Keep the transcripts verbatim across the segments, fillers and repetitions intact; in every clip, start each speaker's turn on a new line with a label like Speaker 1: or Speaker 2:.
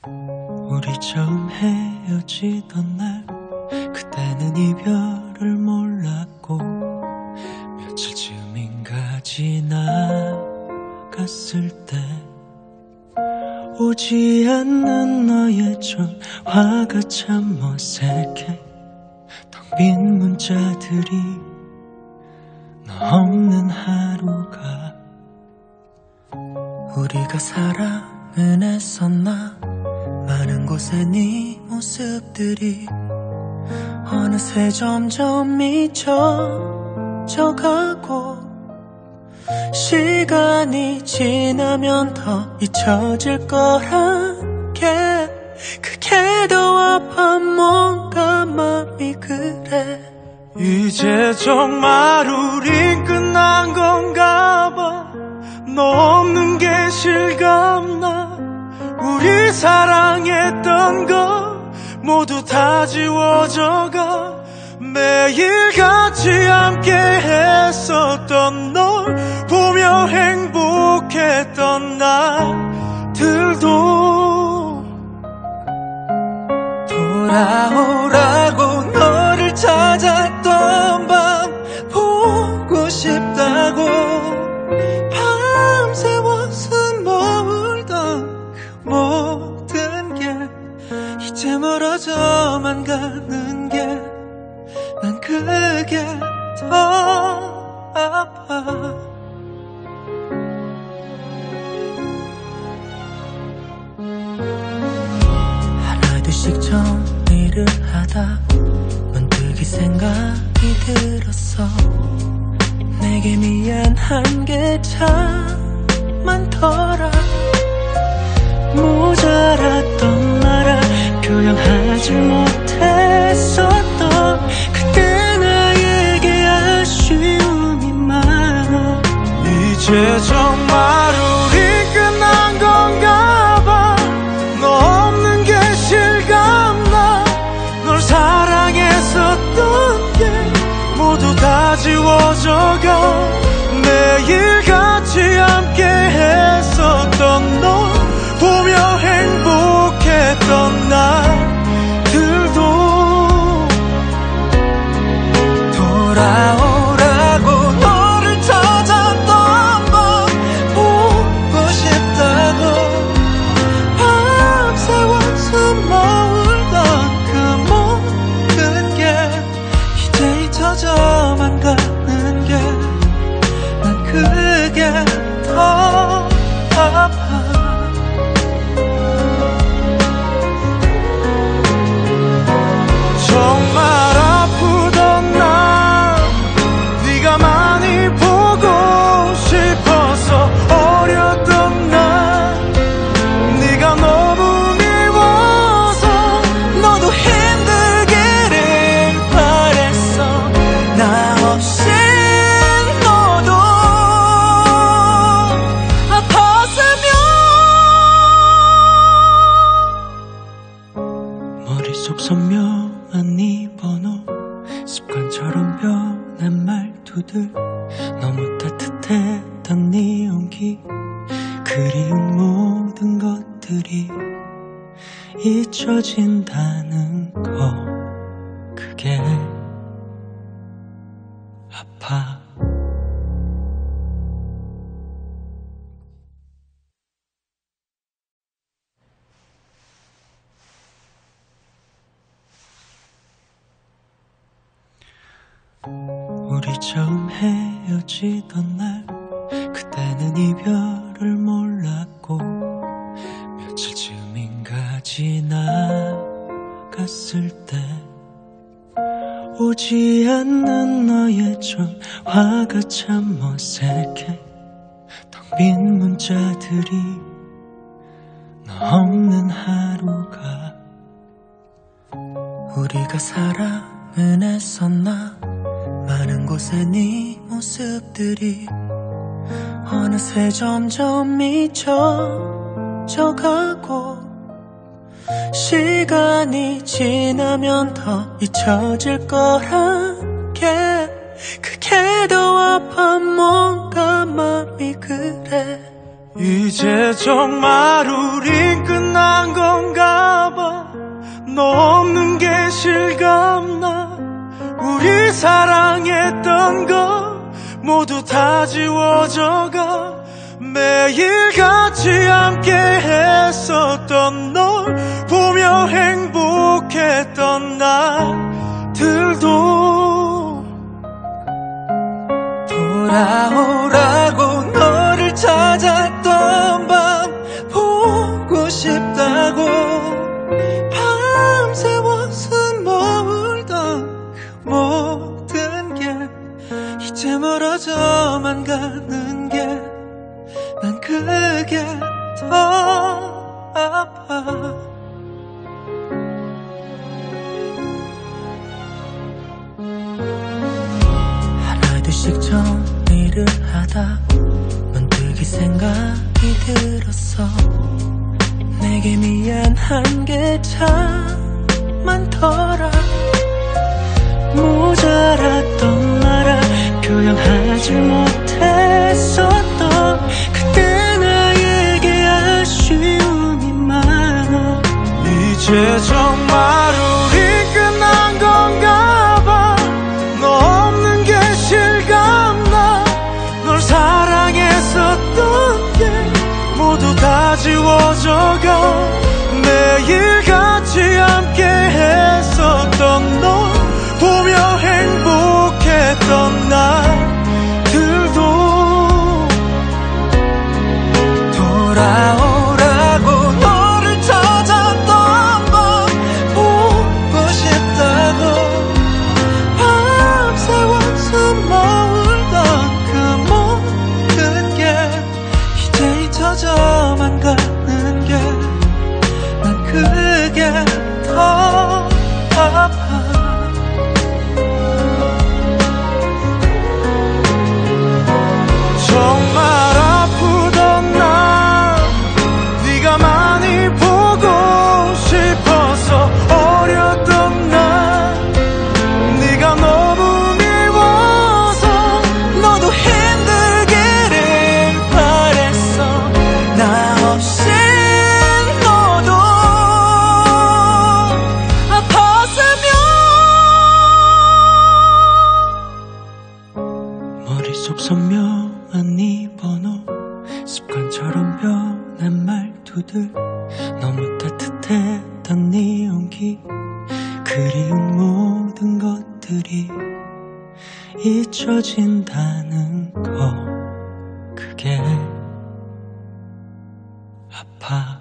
Speaker 1: 우리 처음 헤어지던 날 그때는 이별을 몰랐고 며칠쯤인가 지나갔을 때 오지 않는 너의 전화가 참 어색해. 텅 빈 문자들이 너 없는 하루가. 우리가 사랑은 했었나. 많은 곳에 네 모습들이 어느새 점점 잊혀져가고 시간이 지나면 더 잊혀질 거란 게 그게 더 아파. 뭔가 맘이 그래.
Speaker 2: 이제 정말 우린 끝난 건가 봐. 너 없는 게 실감나. 우리 사랑했던 거 모두 다 지워져가. 매일 같이 함께 했었던 널 보며 행복했던 날들도
Speaker 1: 돌아오라고 너를 찾았던 밤 보고 싶다고 밤새워 숨 머물던 그 모든 게 이제 멀어져만 가는 게 난 그게 더 아파. 하나둘씩 정리를 하다 문득 이 생각이 들었어. 내게 미안한 게 참 많더라. 모자랐던 나라 표현하지 못했었던 그때 나에게 아쉬움이 많아.
Speaker 2: 이제 정말 우리 끝난 건가 봐. 너 없는 게 실감나. 널 사랑했었던 게 모두 다 지워져가. 매일 같이 함께 했었던 널 보며 행복했던 날들도
Speaker 1: 돌아오라고 너를 찾았던 밤 보고 싶다고 밤새워 숨 머물던 그 모든 게 이제 잊혀져만 가는 게 난 그게 더 아파.
Speaker 2: 정말 아프던 날 네가 많이 보고 싶어서 어렸던 날 네가 너무 미워서
Speaker 1: 너도 힘들기를 바랬어. 나 없이 너도 아팠으면. 머릿속 선명한 네 번호 습관처럼 변한 말투들 너무 따뜻했던 네 온기 그리운 모든 것들이 잊혀진다는 거 그게 아파. 우리 처음 헤어지던 날 그때는 이별을 몰랐고 며칠쯤인가 지나갔을 때 오지 않는 너의 전화가 참 어색해. 텅 빈 문자들이 너 없는 하루가. 우리가 사랑은 했었나. 많은 곳에 네 모습들이 어느새 점점 잊혀져가고 시간이 지나면 더 잊혀질 거란 게 그게 더 아파. 뭔가 맘이 그래.
Speaker 2: 이제 정말 우린 끝난 건가 봐. 너 없는 게 실감나. 우리 사랑했던 거 모두 다 지워져가. 매일 같이 함께 했었던 널 보며 행복했던 날들도
Speaker 1: 돌아오라고 너를 찾았던 밤 보고 싶다고 밤새워 숨 머물던 그 모든 게 이제 멀어져만 가는 게 난 그게 더 아파. 하나둘씩 정리를 하다 문득 이 생각이 들었어. 내게 미안한 게 참 많더라. 모자랐던 나라 표현하지 못했었던 그때 나에게 아쉬움이 많아.
Speaker 2: 이제 정말 우리 끝난 건가 봐. 너 없는 게 실감나. 널 사랑했었던 게 모두 다 지워져가. 매일 같이 함께 했었던 널 보며 행복했던 날들도
Speaker 1: 돌아오라고 너를 찾았던 밤 보고 싶다고 밤새워 숨 머물던 그 모든 게 이제 잊혀져만 가는 게 난 그게 더 아파.
Speaker 2: 정말 아프던 날 네가 많이 보고 싶어서 어렸던 날 네가 너무 미워서
Speaker 1: 너도 힘들기를 바랬어. 나 없이 너도 아팠으면. 머릿속 선명한 네 번호 습관처럼 변한 말투들 너무 따뜻했던 네 온기 그리운 모든 것들이 잊혀진다는 거 그게 아파.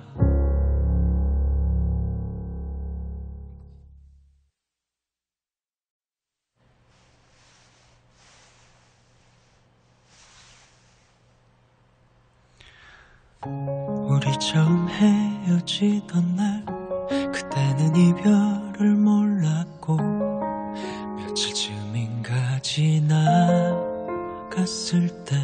Speaker 1: 우리 처음 헤어지던 날 그때는 이별을 몰랐고 며칠쯤인가 지나갔을 때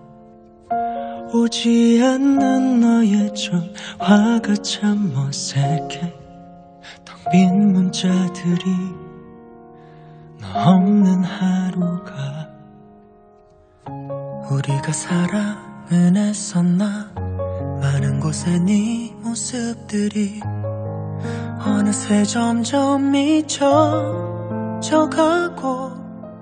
Speaker 1: 오지 않는 너의 전화가 참 어색해. 텅 빈 문자들이 너 없는 하루가. 우리가 사랑은 했었나. 많은 곳에 네 모습들이 어느새 점점 잊혀져가고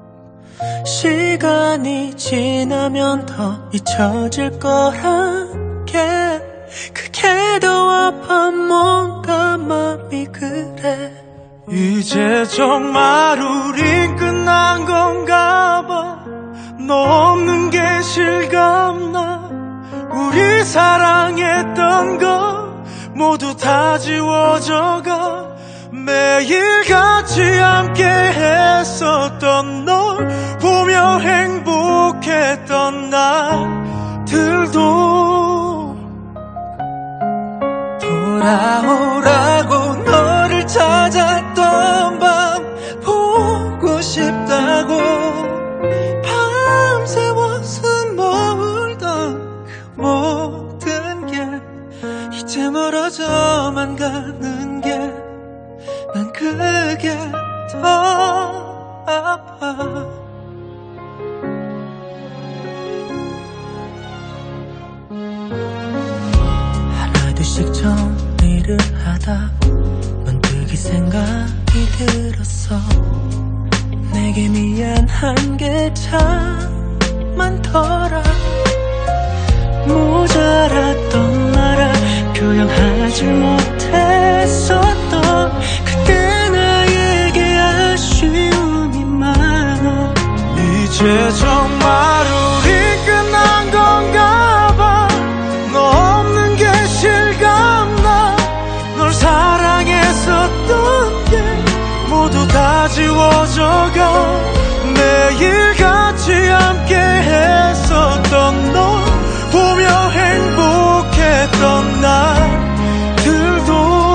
Speaker 1: 시간이 지나면 더 잊혀질 거란 게 그게 더 아파. 뭔가 맘이 그래.
Speaker 2: 이제 정말 우린 끝난 건가 봐. 너 없는 게 실감나. 우리 사랑했던 거 모두 다 지워져가. 매일 같이 함께 했었던 널 보며 행복했던 날들도
Speaker 1: 돌아오라고 너를 찾았던 밤 보고 싶다고 밤새워 숨 머물던 그 모든 게 이제 멀어져만 가는 게 난 그게 더 아파. 하나둘씩 정리를 하다 문득 이 생각이 들었어. 내게 미안한 게 참 많더라. 모자랐던 나라 표현하지 못했었던 그때 나에게 아쉬움이 많아.
Speaker 2: 이제 정말 우리 끝난 건가 봐. 너 없는 게 실감나. 널 사랑했었던 게 모두 다 지워져가. 매일 같이 함께 했었던 너 보며 행복했던 날들도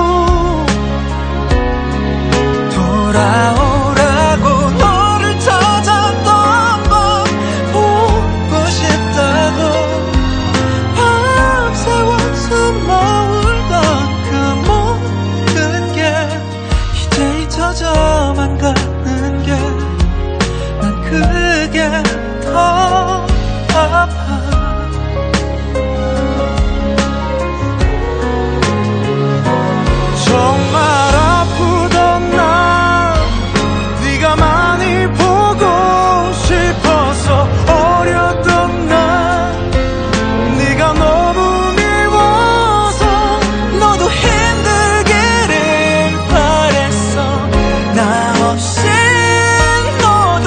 Speaker 2: 돌아오라고 너를 찾았던 밤 보고 싶다고. 밤새워 숨어울던 그 모든 게 이제 잊혀져만 가는 게 난 그게 더 아파. 정말 아프던 날 네가 많이 보고 싶어서 어렸던 날 네가 너무 미워서 너도 힘들기를 바랬어. 나 없이 너도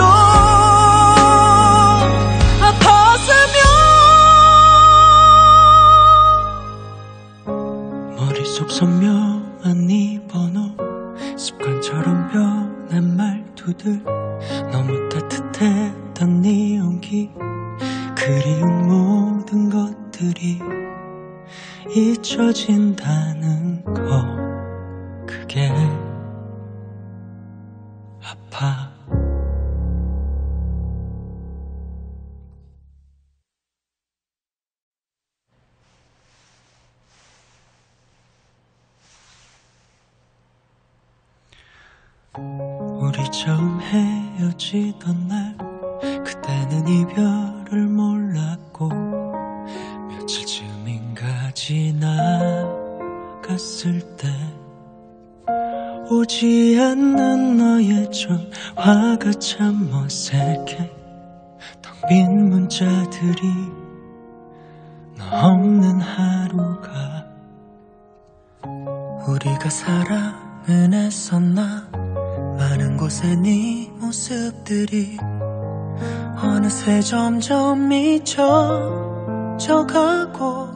Speaker 2: 아팠으면. 머릿속 선명한 네 번호 습관처럼 변한 말투들 너무 따뜻했던 네 온기 그리운 모든 것들이 잊혀진다는 거 그게 아파. 우리 처음 헤어지던 날 그때는 이별을 몰랐고 며칠쯤인가 지나갔을 때 오지 않는 너의 전화가 참 어색해. 텅 빈 문자들이 너 없는 하루가. 우리가 사랑은 했었나. 많은 곳에 네 모습들이 어느새 점점 잊혀져가고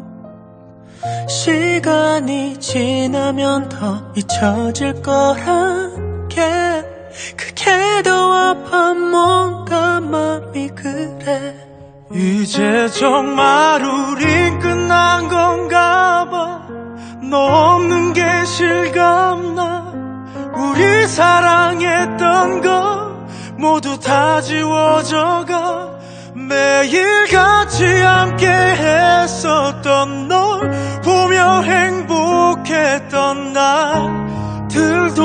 Speaker 2: 시간이 지나면 더 잊혀질 거란 게 그게 더 아파. 뭔가 맘이 그래. 이제 정말 우린 끝난 건가 봐. 너 없는 게 실감나. 우리 사랑했던 거 모두 다 지워져가. 매일 같이 함께 했었던 널 보며 행복했던 날들도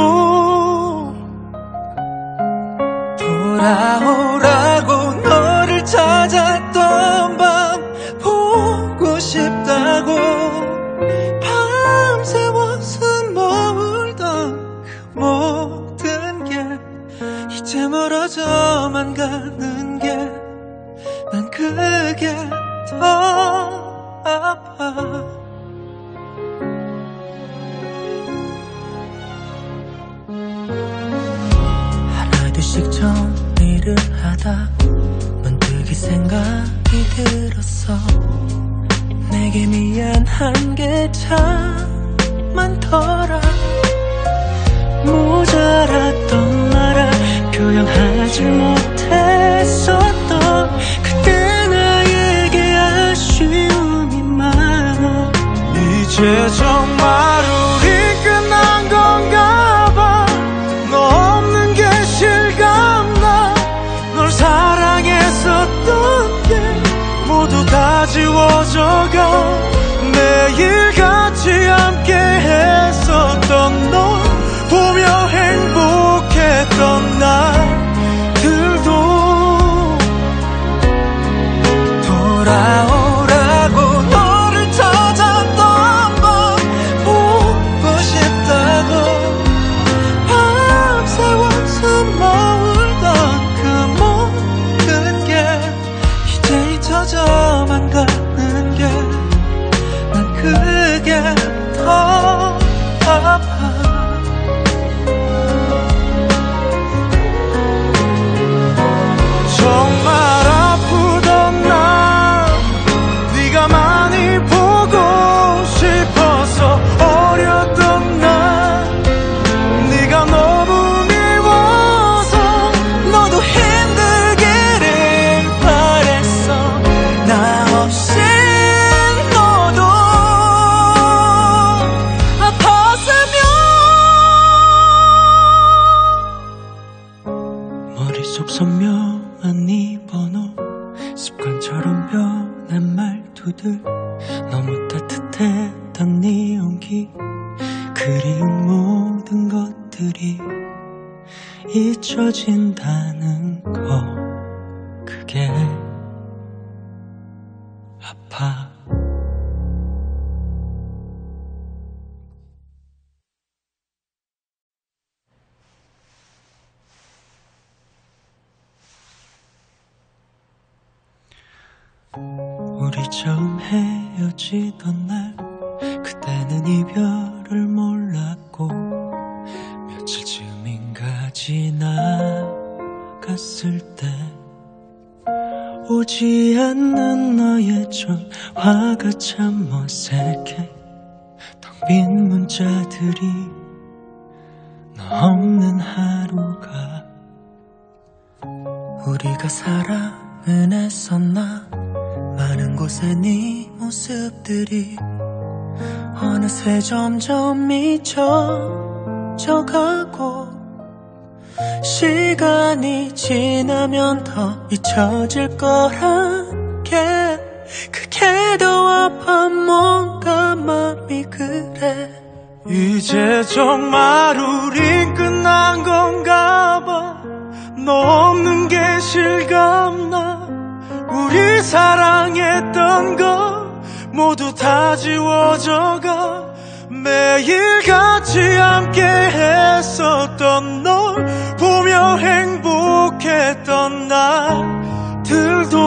Speaker 1: 돌아오라고 너를 찾았던 밤 보고 싶다고. 밤새워 숨어울던 그 모든 게 이제 멀어져만 가는 게 난 그게 더 아파. 하나둘씩 정리를 하다 문득 이 생각이 들었어. 내게 미안한 게 참 많더라. 모자랐던 나라 표현하지 못했었던 그때 나에게 아쉬움이 많아.
Speaker 2: 이제 정말 우리 끝난 건가 봐. 너 없는 게 실감나. 널 사랑했었던 게 모두 다 지워져가. 매일 같이 함께 했었던
Speaker 1: 습관처럼 변한 말투들, 너무 따뜻했던 네 온기, 그리운 모든 것들이 잊혀진다는 거, 그게 아파. 우리 처음 헤어지던 날, 그때는 이별을 몰랐고 며칠쯤인가 지나갔을 때 오지 않는 너의 전화가 참 어색해. 텅 빈 문자들이 너 없는 하루가. 우리가 사랑은 했었나, 많은 곳에 네 모습들이 어느새 점점 잊혀져가고, 시간이 지나면 더 잊혀질 거란 게, 그게 더 아파. 뭔가 맘이 그래.
Speaker 2: 이제 정말 우린 끝난 건가 봐. 너 없는 게 실감나. 우리 사랑했던 거 모두 다 지워져가. 매일 같이 함께 했었던 널 보며 행복했던 날들도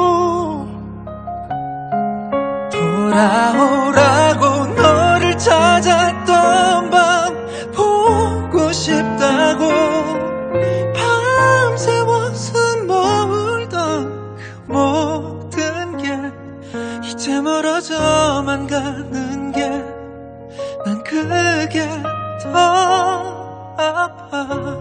Speaker 1: 돌아오라고 너를 찾았던 밤, 보고 싶다고 밤새워 숨어 울던 그 모든 게 이제 멀어져만 가는 게, 난 그게 더 아파.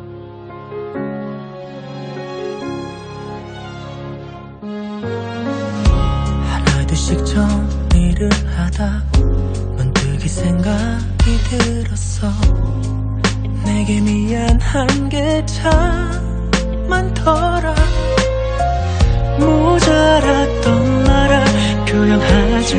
Speaker 1: 하나둘씩 정리를 하다 문득 이 생각이 들었어. 내게 미안한 게 참 많더라. 모자랐던 나라, 표현하지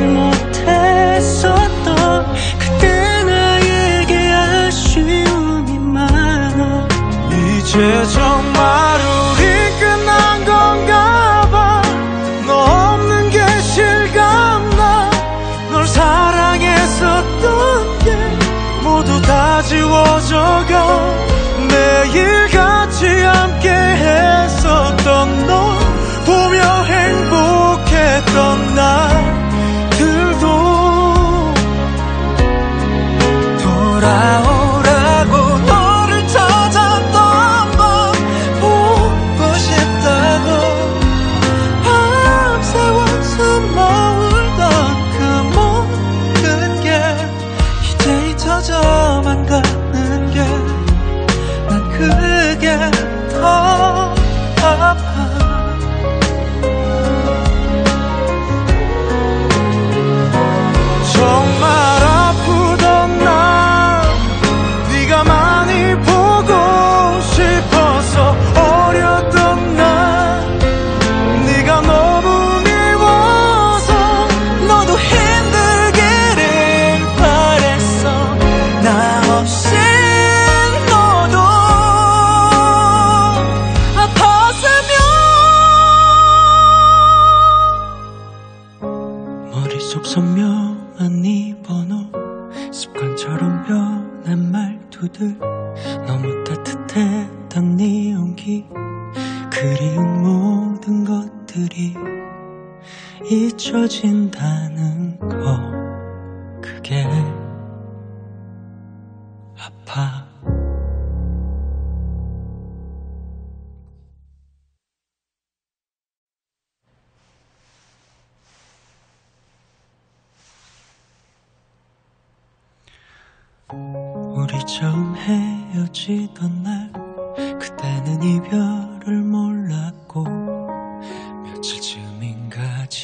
Speaker 1: 못했었던 그때 나에게 아쉬움이 많아.
Speaker 2: 이제 정말 우리 끝난 건가 봐. 너 없는 게 실감나. 널 사랑했었던 게 모두 다 지워져가. 매일 같이 함께 했었던 너 보며 행복했던 날들도
Speaker 1: 돌아오라고 너를 찾았던 밤, 보고 싶다고 밤새워 숨어 울던 그 모든 게 이제 잊혀져만 가는 게, 난 그게 더 아파.
Speaker 2: 정말 아프던 날, 네가 많이 보고 싶어서 어렸던 날, 네가 너무 미워서
Speaker 1: 너도 힘들기를 바랬어. 나 없이 너도 아팠으면. 머릿속 선명한 네 번호, 습관처럼 변한 말투들, 너무 따뜻했던 네 온기, 그리운 모든 것들이 잊혀진다는 거, 그게 아파. 우리 처음 헤어지던 날, 그때는 이별을 몰랐고 며칠쯤인가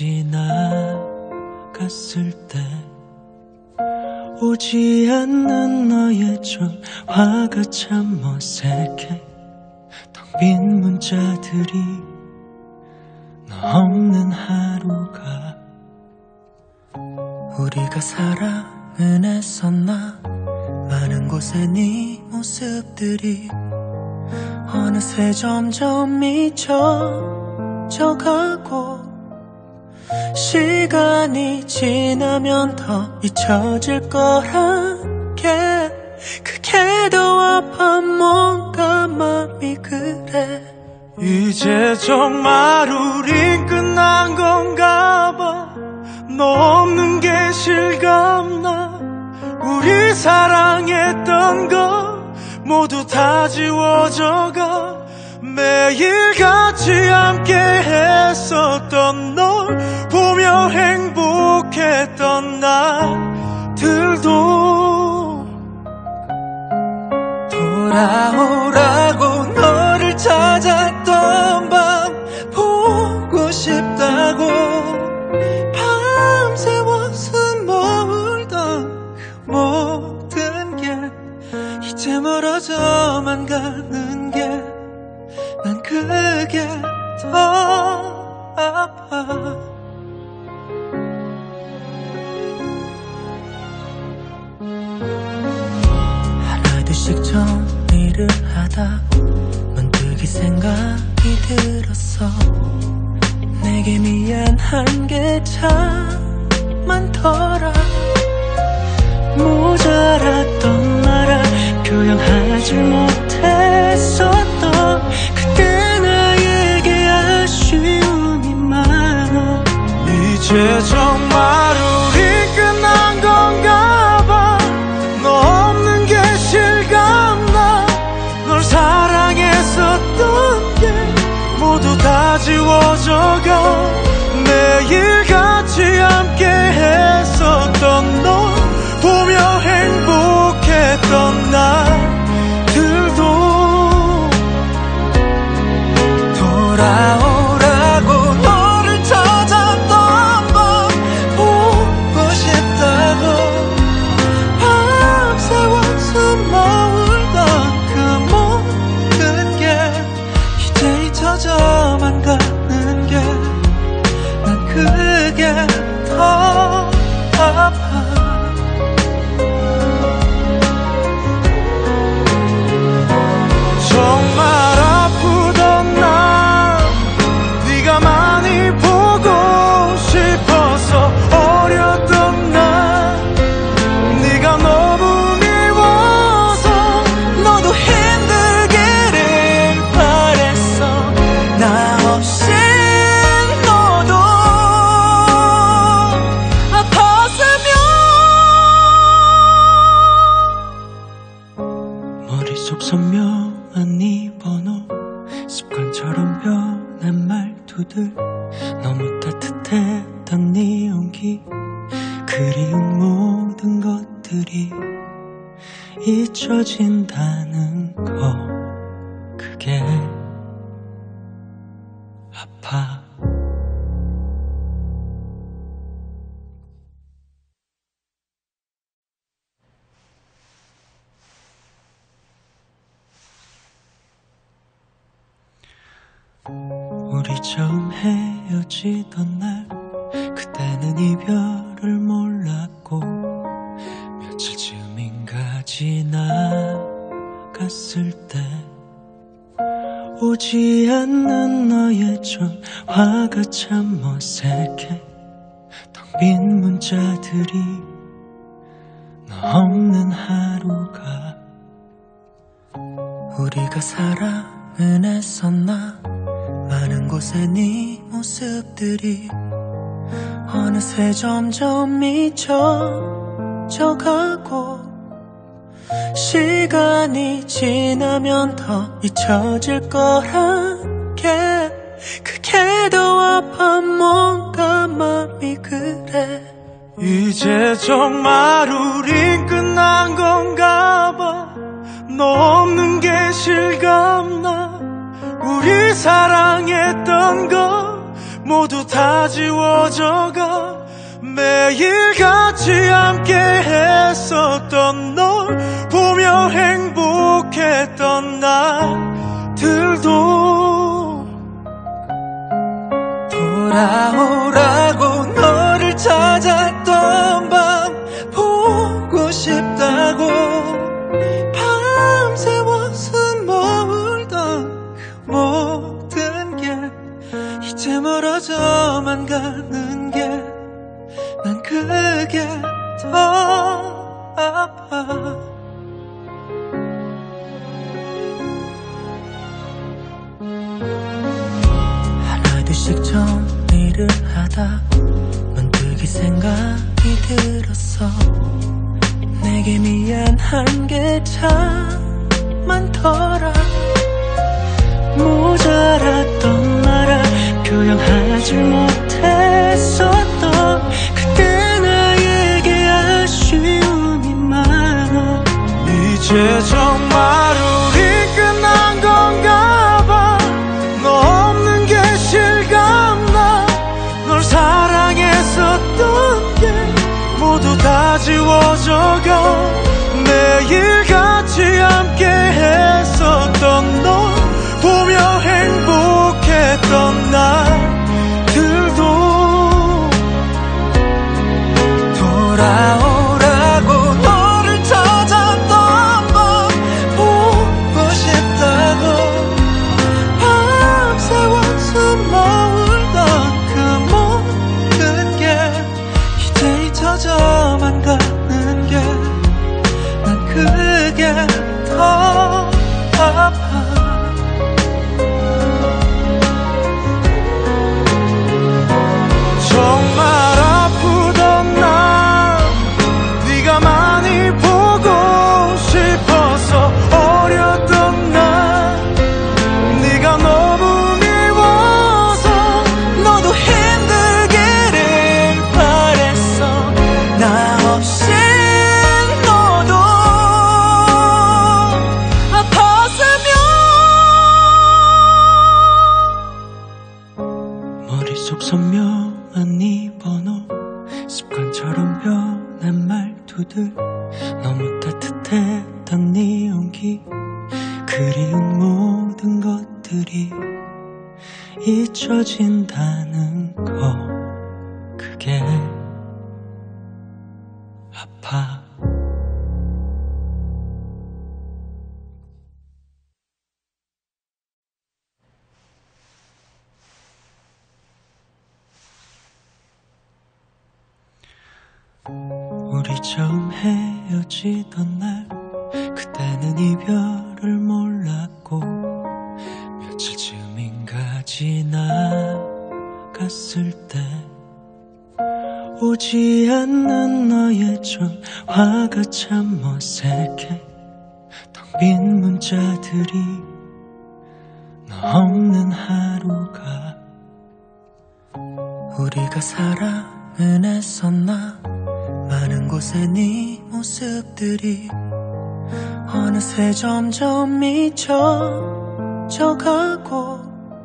Speaker 1: 지나갔을 때 오지 않는 너의 전화가 참 어색해. 텅 빈 문자들이 너 없는 하루가. 우리가 사랑은 했었나. 많은 곳에 네 모습들이 어느새 점점 잊혀져가고, 시간이 지나면 더 잊혀질 거란 게 그게 더 아파. 뭔가 맘이 그래.
Speaker 2: 이제 정말 우린 끝난 건가 봐. 너 없는 게 실감나. 우리 사랑했던 거 모두 다 지워져가. 매일 같이 함께 했었던 널 보며 행복했던 날들도
Speaker 1: 돌아오라고 너를 찾았던 밤 보고 싶다고. 밤새워 숨 머물던 그 모든 게 이제 멀어져만 가는 게 난 그게 더 아파. 하나둘씩 정리를 하다 문득 이 생각이 들었어. 내게 미안한 게 참 많더라. 모자랐던 나라 표현하지 못했었던 그때 나에게 아쉬움이 많아.
Speaker 2: 이제 정말 우리 끝난 건가 봐. 너 없는 게 실감나. 널 사랑했었던 게 모두 다 지워져가. 매일 같이 함께 했었던 너 보며 행복했던 날들도
Speaker 1: 돌아오라고 너를 찾았던 밤 보고 싶다고. 밤새워 숨 머물던 그 모든 게 이제 잊혀져만 가는 게 난 그게 더 아파.
Speaker 2: 정말 아프던 날 네가 많이 보고 싶어서 어렸던 날 네가 너무 미워서
Speaker 1: 너도 힘들기를 바랬어. 나 없이 너도 아팠으면. 머릿속 선명한 네 번호, 습관처럼 변한 말투들, 너무 따뜻했던 네 온기, 그리운 모든 것들이 잊혀진다는 거, 그게 아파. 우리 처음 헤어지던 날 그때는 이별을 몰랐고, 며칠쯤인가 지나갔을 때 오지 않는 너의 전화가 참 어색해. 텅 빈 문자들이 너 없는 하루가. 우리가 사랑은 했었나. 많은 곳에 네 모습들이 어느새 점점 잊혀져가고, 시간이 지나면 더 잊혀질 거란 게 그게 더 아파. 뭔가 맘이 그래.
Speaker 2: 이제 정말 우린 끝난 건가 봐. 너 없는 게 실감나. 우리 사랑했던 거 모두 다 지워져가. 매일 같이 함께 했었던 널 보며 행복했던 날들도
Speaker 1: 돌아오라고 너를 찾았던 밤 보고 싶다고 밤새워 숨어울던 그 모든 게 이제 멀어져만 가는 게 난 그게 더 아파. 하나둘씩 정리를 하다 문득 이 생각이 들었어. 내게 미안한 게 참 많더라. 모자랐던 나라 표현하지 못했었던 그때 나에게 아쉬움이 많아.
Speaker 2: 이제 정말 우리 끝난 건가 봐. 너 없는 게 실감나. 널 사랑했었던 게 모두 다 지워져가. 매일 같이 함께 했었던 너 보며 행복했던 날들도
Speaker 1: 돌아오라고 너를 찾았던 밤 보고 싶다고 밤새워 숨어울던 그 모든 게 이제 잊혀져만 가는 게 난 그게 더 아파.
Speaker 2: 정말 아프던 날 네가 많이 보고 싶어서 어렸던 날 네가 너무 미워서
Speaker 1: 너도 힘들기를 바랬어. 나 없이 너도 아팠으면. 머릿속 선명한 네 번호 습관처럼 변한 말투들 너무 따뜻했던 네 온기 그리운 모든 것들이 잊혀진다는 거 그게 아파. 우리 처음 헤어지던 날 그때는 이별을 몰랐고 며칠쯤인가 지나갔을 때 오지 않는 너의 전화가 참 어색해. 텅 빈 문자들이 너 없는 하루가. 우리가 사랑은 했었나. 많은 곳에 네 모습들이 어느새 점점 잊혀져가고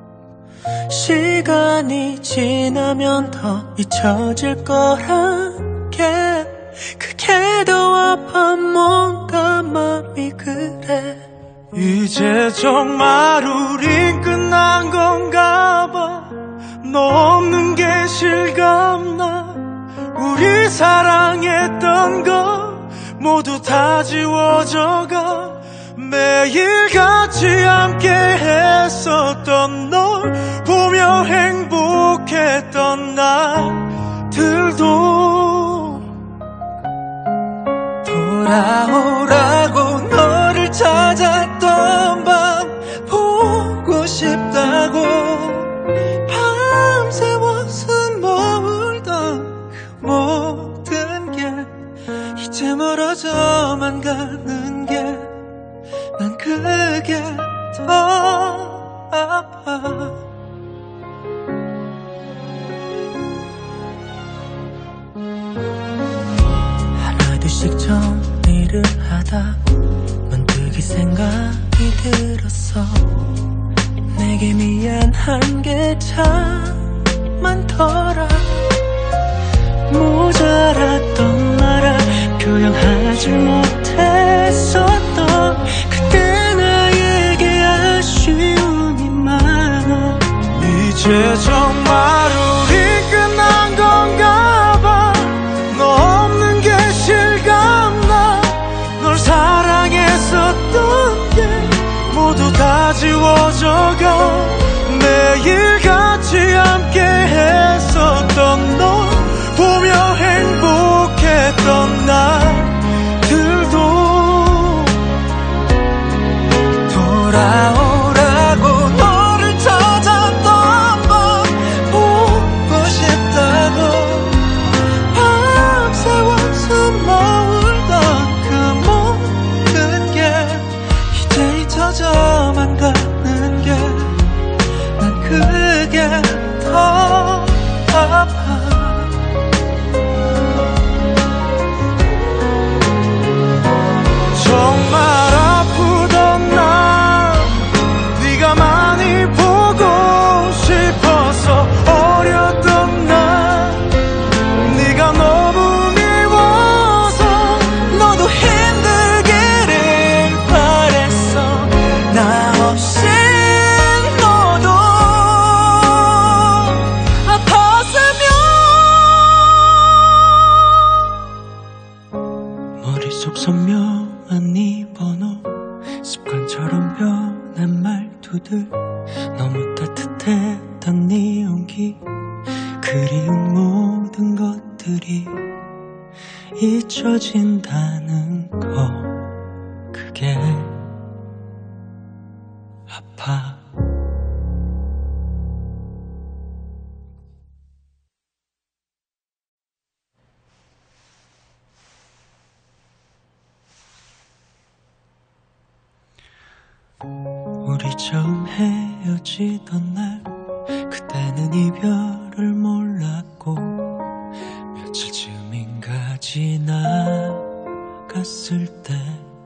Speaker 1: 시간이 지나면 더 잊혀질 거란 게 그게 더 아파. 뭔가 맘이 그래.
Speaker 2: 이제 정말 우린 끝난 건가 봐. 너 없는 게 실감나. 우리 사랑했던 거 모두 다 지워져가. 매일 같이 함께 했었던 널 보며 행복했던 날들도
Speaker 1: 돌아오라고 너를 찾았던 밤 보고 싶다고 밤새워 숨어울던 그 모든 게 이제 멀어져만 가는 게 난 그게 더 아파. 하나둘씩 정리를 하다 문득 이 생각이 들었어. 내게 미안한 게 참 많더라. 모자랐던 나라 표현하지 못했었던 그때 나에게 아쉬움이 많아.
Speaker 2: 이제 정말 우리
Speaker 1: 그리운 모든 것들이 잊혀진다는 거, 그게 아파. 우리 처음 헤어지던 날, 그때는 이별을 몰랐고 며칠쯤인가 지나갔을 때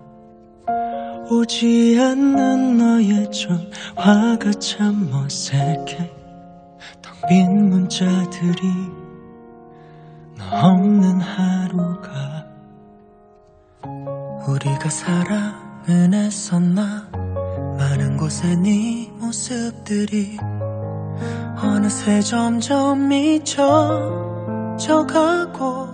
Speaker 1: 오지 않는 너의 전화가 참 어색해. 텅 빈 문자들이 너 없는 하루가. 우리가 사랑은 했었나. 많은 곳에 네 모습들이 어느새 점점 잊혀져가고,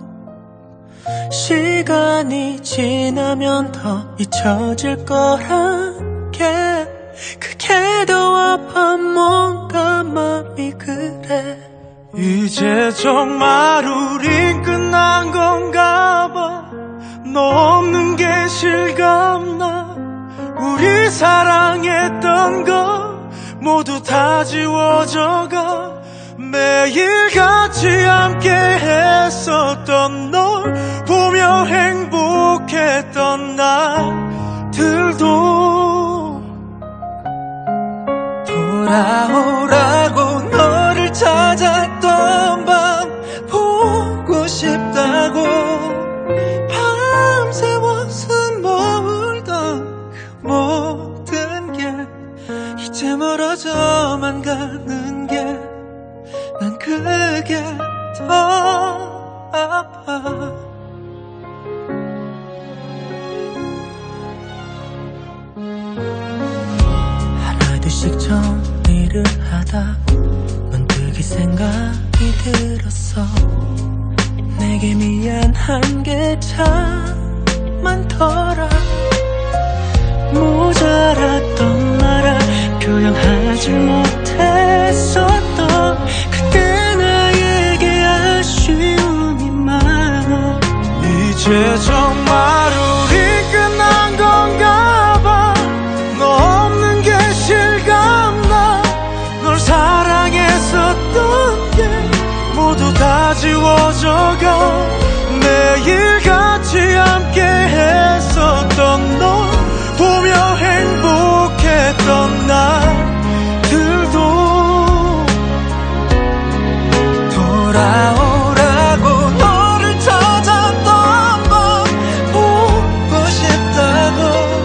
Speaker 1: 시간이 지나면 더 잊혀질 거란 게, 그게 더 아파. 뭔가 맘이 그래.
Speaker 2: 이제 정말 우린 끝난 건가 봐. 너 없는 게 실감나. 우리 사랑했던 거 모두 다 지워져가. 매일 같이 함께 했었던 널 보며 행복했던 날들도
Speaker 1: 돌아오라고 너를 찾았던 밤 보고 싶다고 밤새워 숨 머물던 그 모든 게 이제 멀어져만 가는 게 난 그게 더 아파. 하나둘씩 정리를 하다 문득 이 생각이 들었어. 내게 미안한 게 참 많더라. 모자랐던 나라 표현하지 못했었던 그때 나에게 아쉬움이 많아.
Speaker 2: 이제 정말 우리 끝난 건가 봐. 너 없는 게 실감나. 널 사랑했었던 게 모두 다 지워져가. 매일 같이 함께 했었던 널 보며 행복했던 날들도
Speaker 1: 돌아오라고 너를 찾았던 밤 보고 싶다고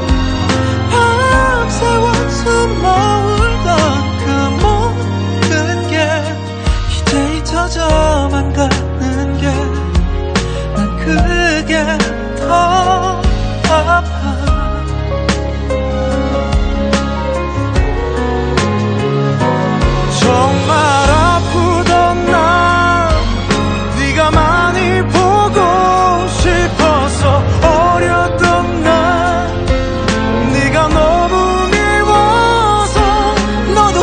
Speaker 1: 밤새워 숨 머물던 그 모든 게 이제 잊혀져만 가는 게 난 그게 더 아파.
Speaker 2: 정말 아프던 날 네가 많이 보고 싶어서 어렸던 날 네가 너무 미워서
Speaker 1: 너도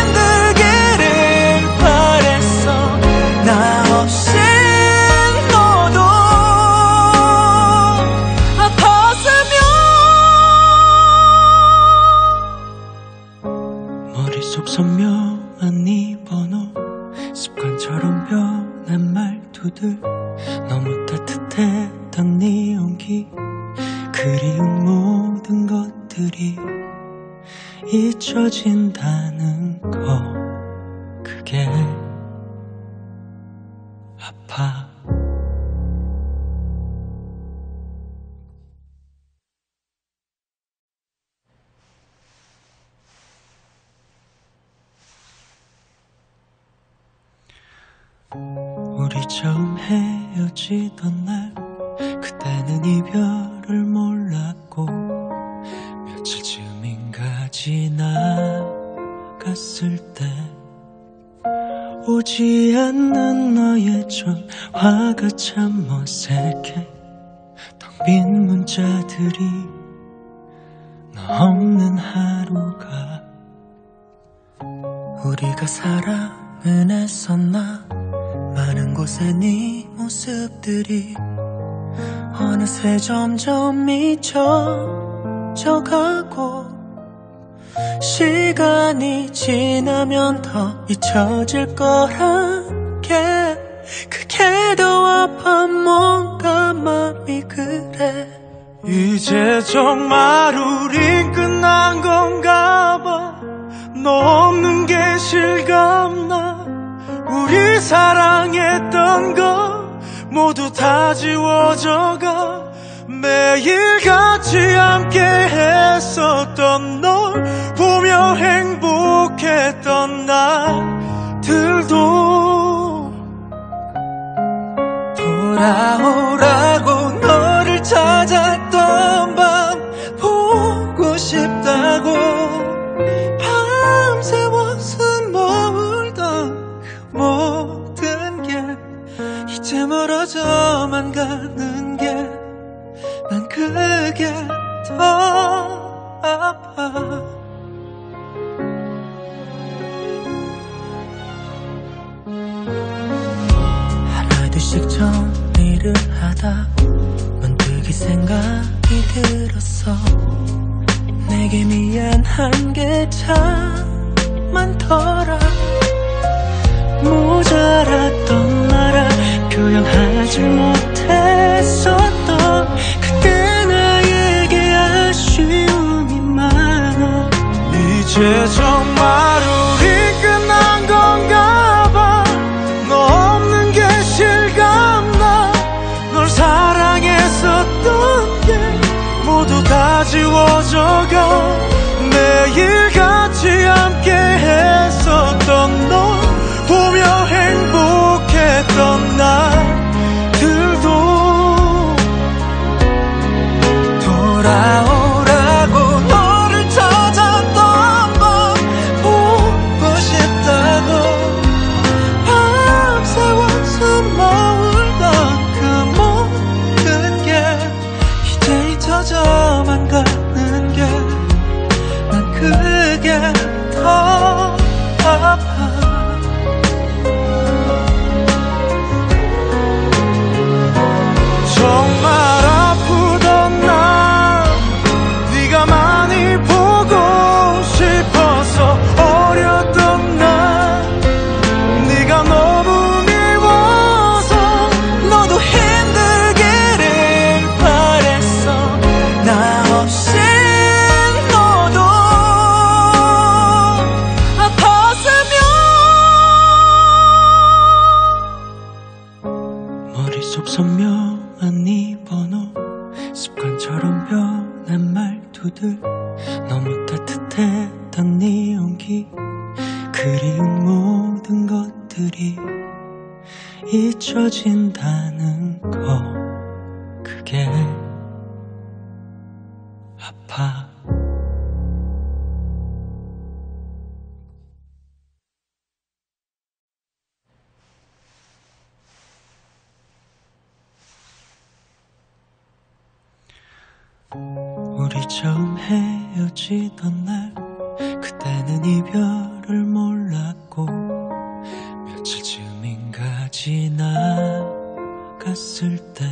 Speaker 1: 힘들기를 바랬어. 나 없인 너도 아팠으면. 머릿속 선명한 네 번호, 습관처럼 변한 말투들, 너무 따뜻했던 네 온기, 그리운 모든 것들이 잊혀진다는 거, 그게 아파. 우리 처음 헤어지던 날, 그때는 이별을 몰랐고 며칠쯤인가 지나갔을 때 오지 않는 너의 전화가 참 어색해. 텅 빈 문자들이 너 없는 하루가. 우리가 사랑은 했었나. 곳에 네 모습들이 어느새 점점 잊혀져가고 시간이 지나면 더 잊혀질 거란 게 그게 더 아파 뭔가 맘이 그래.
Speaker 2: 이제 정말 우린 끝난 건가 봐. 너 없는 게 실감나. 우리 사랑했던 거 모두 다 지워져가. 매일 같이 함께 했었던 널 보며 행복했던 날들도 돌아오라고 너를 찾았던 밤 보고 싶다고 밤새워 숨 머물던 그 모든 게 이제 멀어져만 가는 게 난 그게 더 아파. 하나둘씩 정리를 하다 문득 이 생각이 들었어. 내게 미안한 게 참 많더라. 모자랐던 나라 표현하지 못했었던 그때 나에게 아쉬움이 많아. 이제 정말 우리 끝난 건가 봐. 너 없는 게 실감나. 널 사랑했었던 게 모두 다 지워져가. 매일 같이 함께 했었던 널 보며 행복했던 날들도 돌아오라고 너를 찾았던 밤 보고 싶다고 밤새워 숨 머물던 그 모든 게 이제 잊혀져만 가는 게 난 그게 더 아파. 정말 아프던 날 네가 많이 보고 싶어서 어렸던 날 네가 너무 미워서 너도 힘들기를 바랬어. 나 없이 너도 아팠으면. 머릿속 선명한 네 번호 습관처럼 변한 말투들 너무 따뜻했던 네 온기 그리운 모든 것들이 잊혀진다는 거 그게 아파. 우리 처음 헤어지던 날 그때는 이별을 몰랐고 며칠쯤인가 지나갔을 때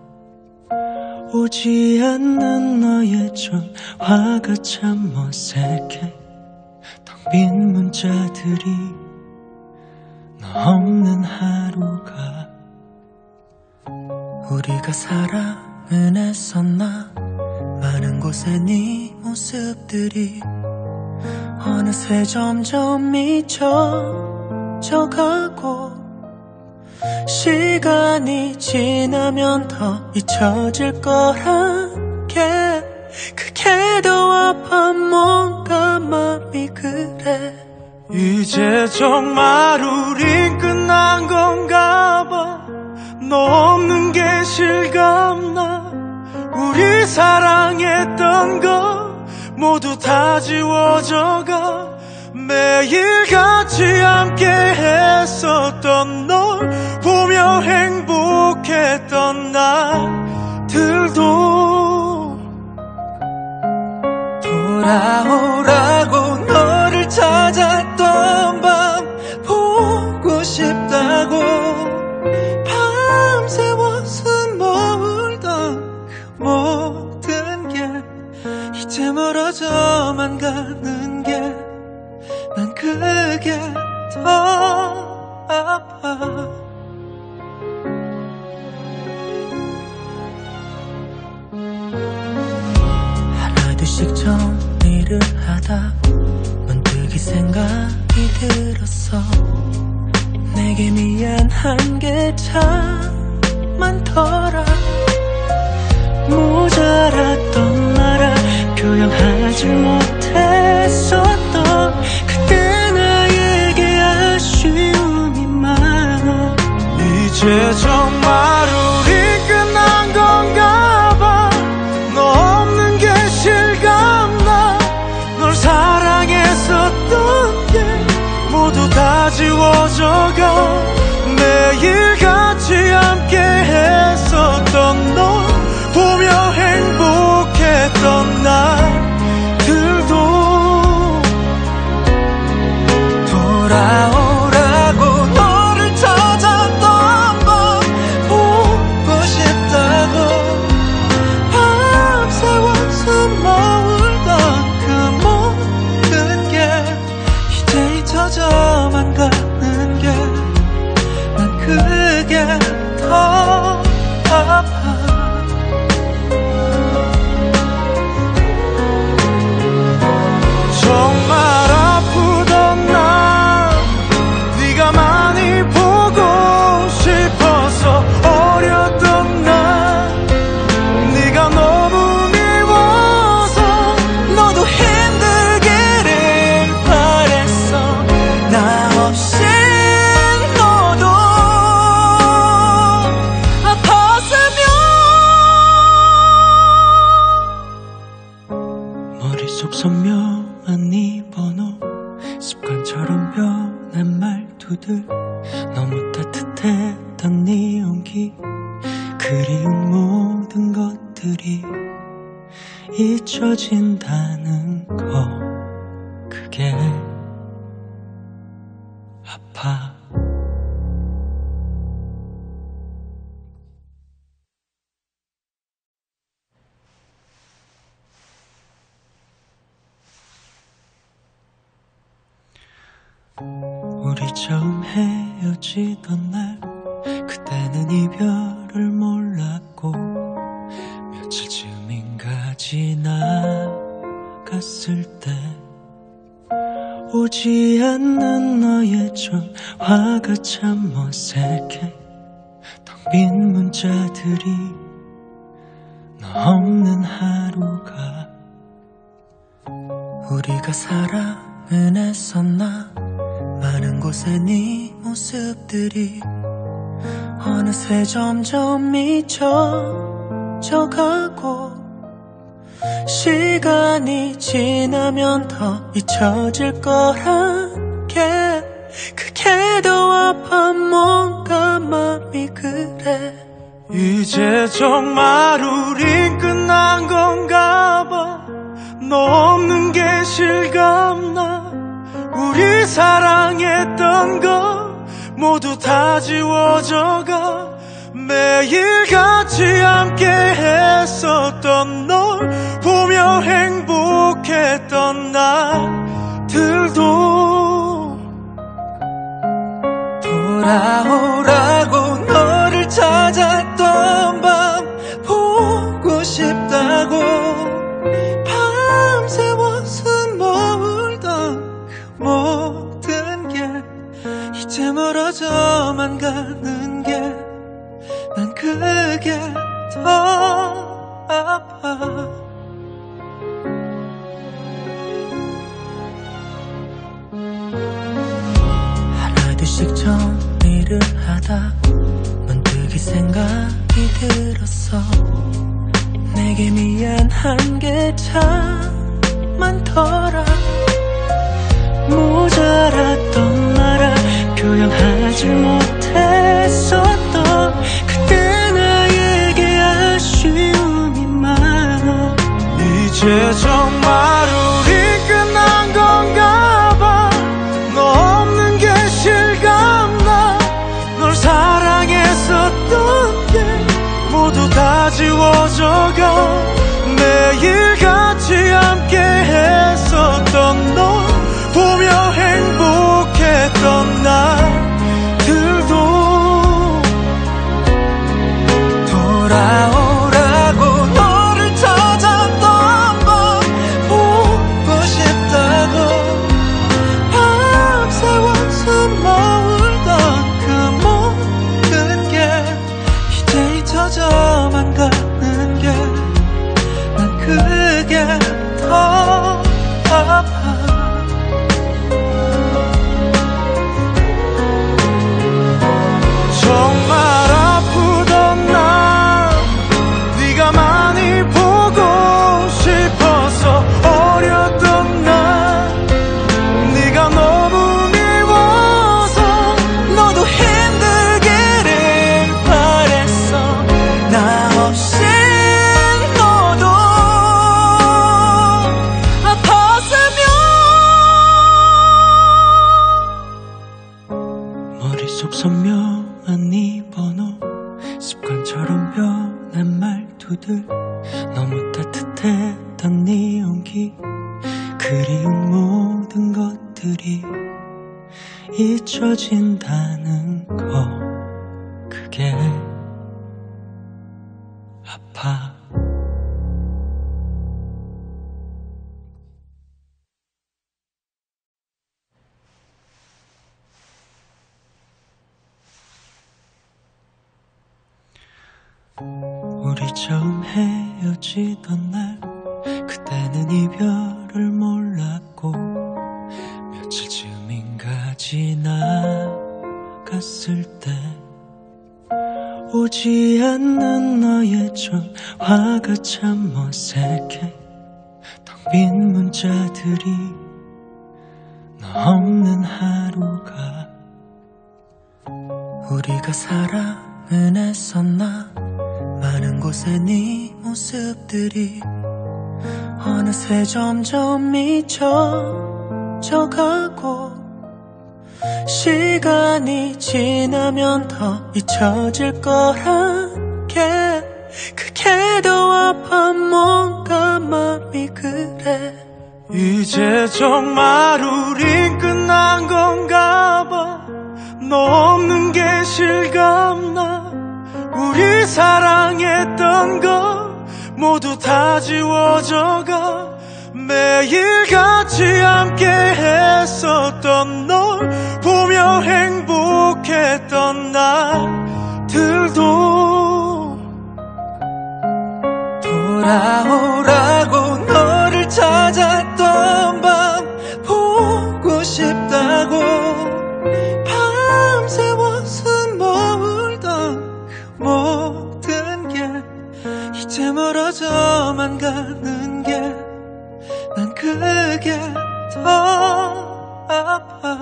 Speaker 2: 오지 않는 너의 전화가 참 어색해. 텅 빈 문자들이 너 없는 하루가. 우리가 사랑은 했었나. 많은 곳에 네 모습들이 어느새 점점 잊혀져가고 시간이 지나면 더 잊혀질 거란 게 그게 더 아파 뭔가 맘이 그래. 이제 정말 우린 끝난 건가 봐. 너 없는 게 실감나. 우리 사랑했던 거 모두 다 지워져가. 매일 같이 함께 했었던 널 보며 행복했던 날들도 돌아오라고 너를 찾았던 밤 보고 싶다고 멀어져만 가는 게 난 그게 더 아파.
Speaker 1: 하나둘씩 정리를 하다 문득 이 생각이 들었어. 내게 미안한 게 참 많더라. 모자랐던 나라 표현하지 못했었던 그때 나에게 아쉬움이 많아.
Speaker 2: 이제 정말 우리 끝난 건가 봐. 너 없는 게 실감나. 널 사랑했었던 게 모두 다 지워져가. 매일 같이 함께 했었던 너 보며 행복했던 날들도 돌아오라고 너를 찾았던 밤 보고 싶다고 밤새워 숨어울던 그 모든 게 이제 잊혀져만 가는 게 난 그게 더 아파. 정말 아프던 날 네가 많이 보고 싶어서 어렸던 날 네가 너무 미워서 너도 힘들기를 바랬어. 나 없이 너도 아팠으면. 머릿속 선명한 네 번호 습관처럼 변한 말투들 너무 따뜻했던 네 온기 그리운 모든 것들이 잊혀진다는 거 그게 아파. 우리 처음 헤어지던 날 그때는 이별을 몰랐고 며칠쯤인가 지나갔을 때 오지 않는 너의 전화가 참 어색해. 텅 빈 문자들이 너 없는 하루가. 우리가 사랑은 했었나. 많은 곳에 네 모습들이 어느새 점점 잊혀져가고 시간이 지나면 더 잊혀질 거란 게 그게 더 아파. 뭔가 맘이 그래. 이제 정말 우린 끝난 건가 봐. 너 없는 게 실감나. 우리 사랑했던 거 모두 다 지워져가. 매일 같이 함께 했었던 널 보며 행복했던 날들도 돌아오라고 너를 찾았던 밤 보고 싶다고 밤새워 숨어울던 그 모든 게 이제 멀어져만 가는 게 난 그게 더 아파.
Speaker 1: 하나둘씩 정리를 하다 문득 이 생각이 들었어. 내게 미안한 게 참 많더라. 모자랐던 나라 표현하지 못했었던 그때 나에게 아쉬움이 많아.
Speaker 2: 이제 정말 우리 끝난 건가 봐. 너 없는 게 실감나. 널 사랑했었던 게 모두 다 지워져가. 매일 같이 함께
Speaker 1: 말투들 너무 따뜻했던 네 온기 그리운 모든 것들이 잊혀진다는 거 그게 아파. 우리 처음 헤어지던 날 그때는 이별을 몰랐고 며칠쯤인가 지나갔을 때 오지 않는 너의 전화가 참 어색해 텅 빈 문자들이 너 없는 하루가 우리가 사랑은 했었나 많은 곳에 네 모습들이 어느새 점점 잊혀져가고 시간이 지나면 더 잊혀질 거란 게 그게 더 아파 뭔가 맘이 그래
Speaker 2: 이제 정말 우린 끝난 건가 봐 너 없는 게 실감나 우리 사랑했던 거 모두 다 지워져가 매일 같이 함께 했었던 널 보며 행복했던 날들도 돌아오라고 너를 찾았던 밤 보고 싶다고 밤새워 숨 머물던 그 모든 게 이제 멀어져만 가는 게 난 그게 더 아파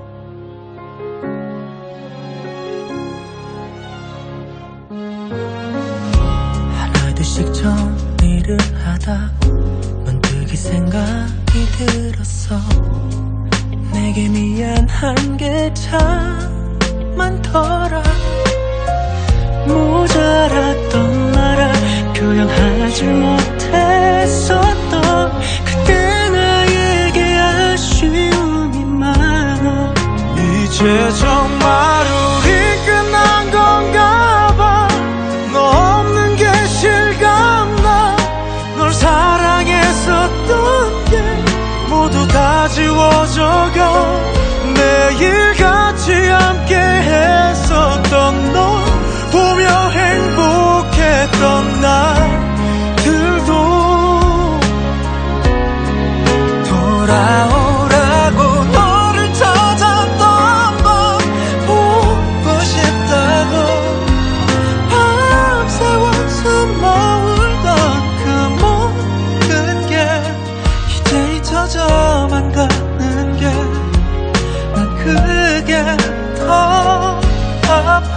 Speaker 2: 하나둘씩 정리를 하다 문득 이 생각이 들었어 내게 미안한 게 참 많더라 모자랐던 나라 표현하지 못했었던 그때 나에게 아쉬움이 많아 이제 정말 우리 끝난 건가 봐 너 없는 게 실감나 널 사랑했었던 게 모두 다 지워져가 매일 같이 함께 했었던 널 보며 행복했던 날들도 돌아오라고 너를 찾았던 밤 보고 싶다고 밤새워 숨 머물던 그 모든 게 이제 잊혀져만 가는 게 난 그게 더 아파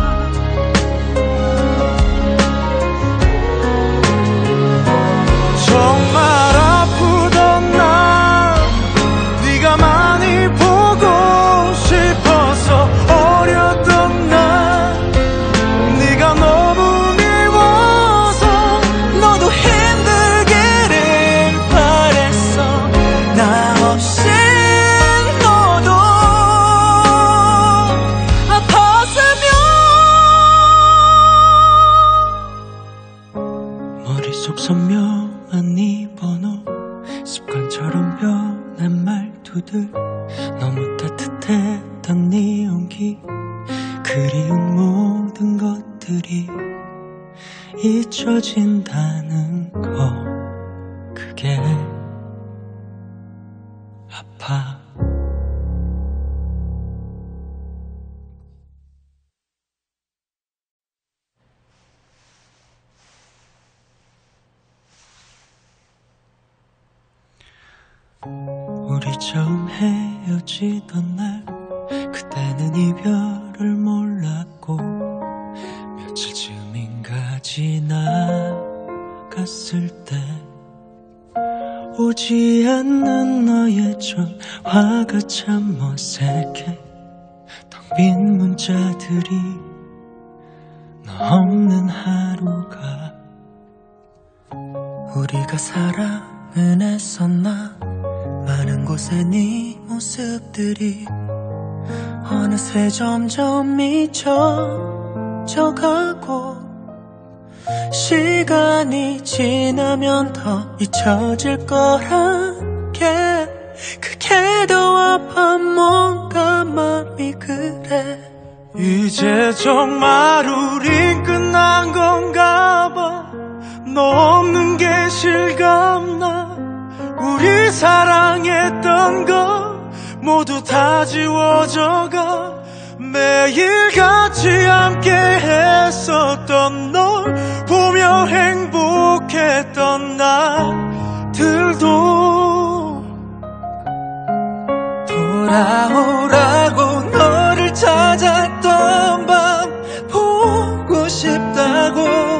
Speaker 2: 정말 아프던 날 네가 많이 보고 싶어서 어렸던 날 네가 너무 미워서 너도 힘들기를 바랬어 나 없이 너도 아팠으면 머릿속 선명한 네 번호 습관처럼 변한 말투들 너무 따뜻했던 네 온기 그리운 모든 것들이 잊혀진다는 거 그게 아파 우리 처음 헤어지던 날 그때는 이별을 몰랐고 며칠쯤인가 지나갔을 때 오지 않는 너의 전화가 참 어색해 텅 빈 문자들이 너 없는 하루가
Speaker 1: 우리가 사랑은 했었나. 많은 곳에 네 모습들이 어느새 점점 잊혀져가고, 시간이 지나면 더 잊혀질 거란 게 그게 더 아파. 뭔가 맘이 그래.
Speaker 2: 이제 정말 우린 끝난 건가 봐. 너 없는 게 실감나. 우리 사랑했던 거 모두 다 지워져가. 매일 같이 함께 했었던 널 보며 행복했던 날들도
Speaker 1: 돌아오라고 너를 찾았던 밤 보고 싶다고.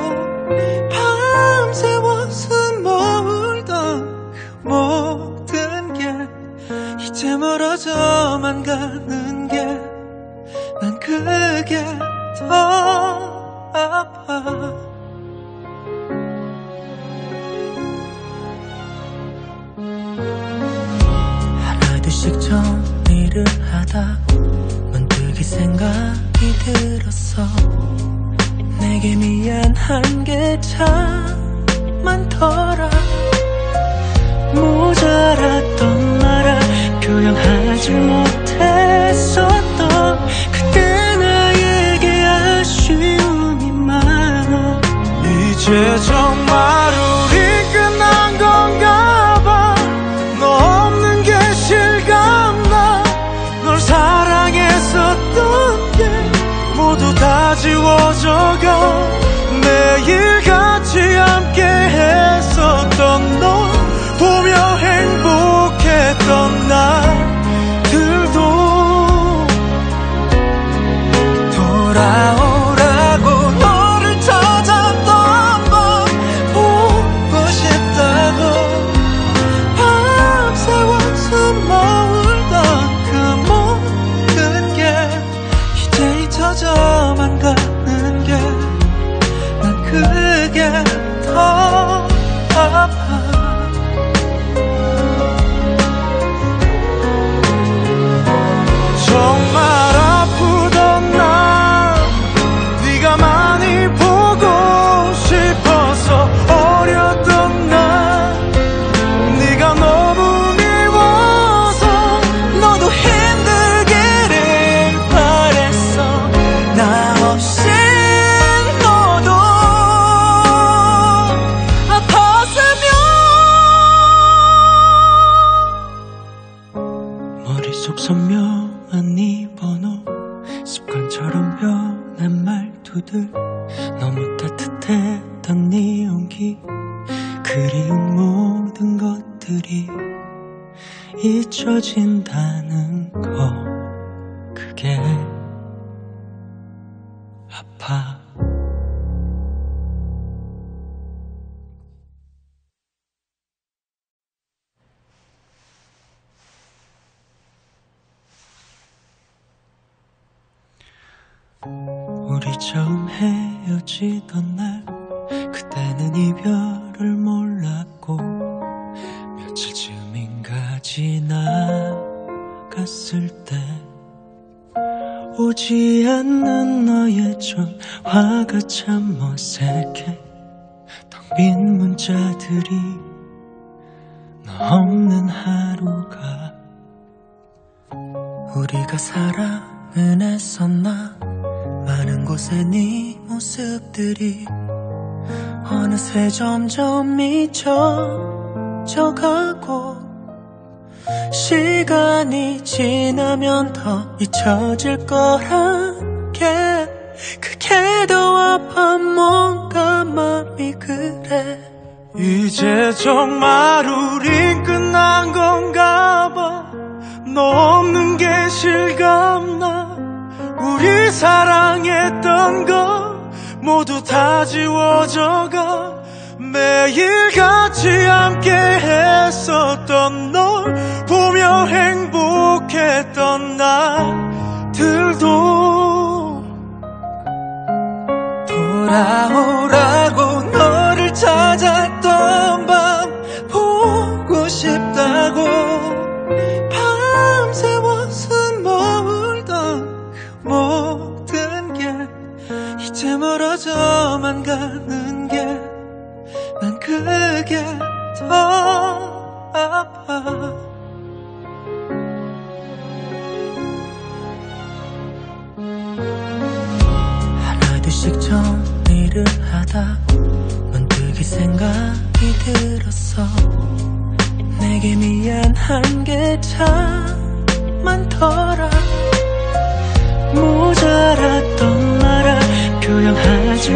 Speaker 1: 밤새워 숨 머물던 그 모든 게 이제 멀어져만 가는 게 난 그게 더 아파. 하나둘씩 정리를 하다 문득 이 생각이 들었어. 내게 미안한 게 참 많더라. 모자랐던 나라 표현하지 못했었던 그때 나에게 아쉬움이 많아.
Speaker 2: 이제 정말 우리 끝난 건가 봐. 너 없는 게 실감나. 널 사랑했었던 게 모두 다 지워져가. 매일 같이 함께 했었던 널 보며 행복했던 날들도
Speaker 1: 돌아오라고 너를 찾았던 밤 보고 싶다고. 밤새워 숨 머물던 그 모든 게 이제 잊혀져만 가는 게 난 그게 더 아파.
Speaker 2: 정말 아프던 날 네가 많이 보고 싶어서 어렸던 날 네가 너무 미워서
Speaker 1: 너도 힘들기를 바랬어. 나 없이 너도 아팠으면.
Speaker 2: 머릿속 선명한 네 번호 습관처럼 변한 말투들 너무 따뜻했던 네 온기 그리운 모든 것들이 잊혀진다는 거 그게 아파. 우리 처음 헤어지던 날 그때는 이별을 몰랐고 며칠쯤인가 지나갔을 때 오지 않는 너의 전화가 참 어색해. 텅 빈 문자들이 너 없는 하루가.
Speaker 1: 우리가 사랑은 했었나. 많은 곳에 네 모습들이 어느새 점점 잊혀져가고, 시간이 지나면 더 잊혀질 거란 게 그게 더 아파. 뭔가 맘이 그래.
Speaker 2: 이제 정말 우린 끝난 건가 봐. 너 없는 게 실감나. 우리 사랑했던 거 모두 다 지워져가. 매일 같이 함께 했었던 널 보며 행복했던 날들도
Speaker 1: 돌아오라고 너를 찾았던 밤 이제 멀어져만 가는 게 난 그게 더 아파. 하나둘씩 정리를 하다 문득 이 생각이 들었어. 내게 미안한 게 참 많더라. 모자랐던 나라 표현하지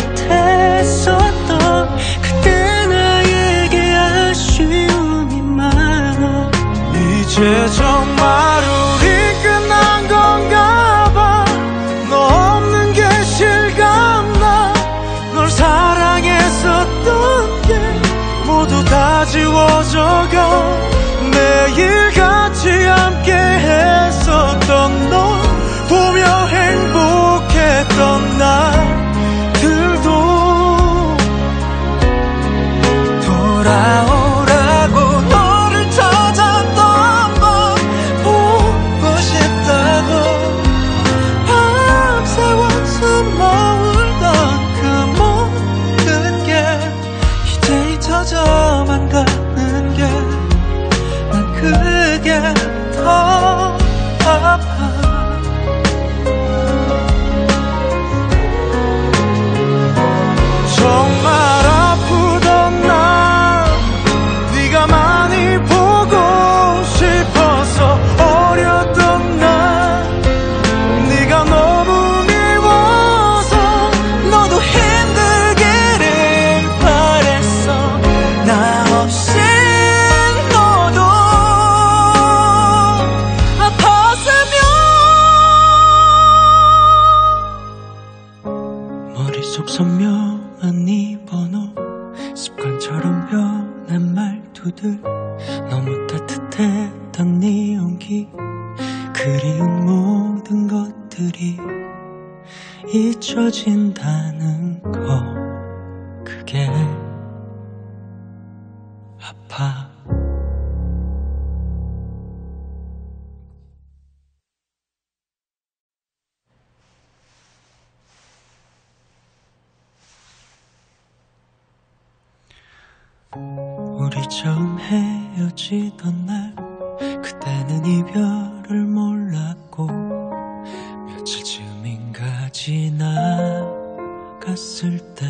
Speaker 1: 못했었던 그때 나에게 아쉬움이 많아.
Speaker 2: 이제 정말 우리 끝난 건가 봐. 너 없는 게 실감나. 널 사랑했었던 게 모두 다 지워져가. 매일 같이 함께 했었던 너 보며 행복했던 날들도 돌아오라고 너를 찾았던 밤 보고 싶다고. 밤새워 숨어울던 그 모든 게 이제 잊혀져만 가는 게 난 그게 더 아파. 정말 아프던 날 네가 많이 보고 싶어서 어렸던 날 네가 너무 미워서 너도 힘들기를 바랬어. 나 없이 너도 아팠으면. 머릿속 선명한 네 번호 습관처럼 변한 말투들 너무 따뜻했던 네 온기 그리운 모든 것들이 잊혀진다는 거 그게 아파. 우리 처음 헤어지던 날 그때는 이별을 몰랐고 며칠쯤인가 지나갔을 때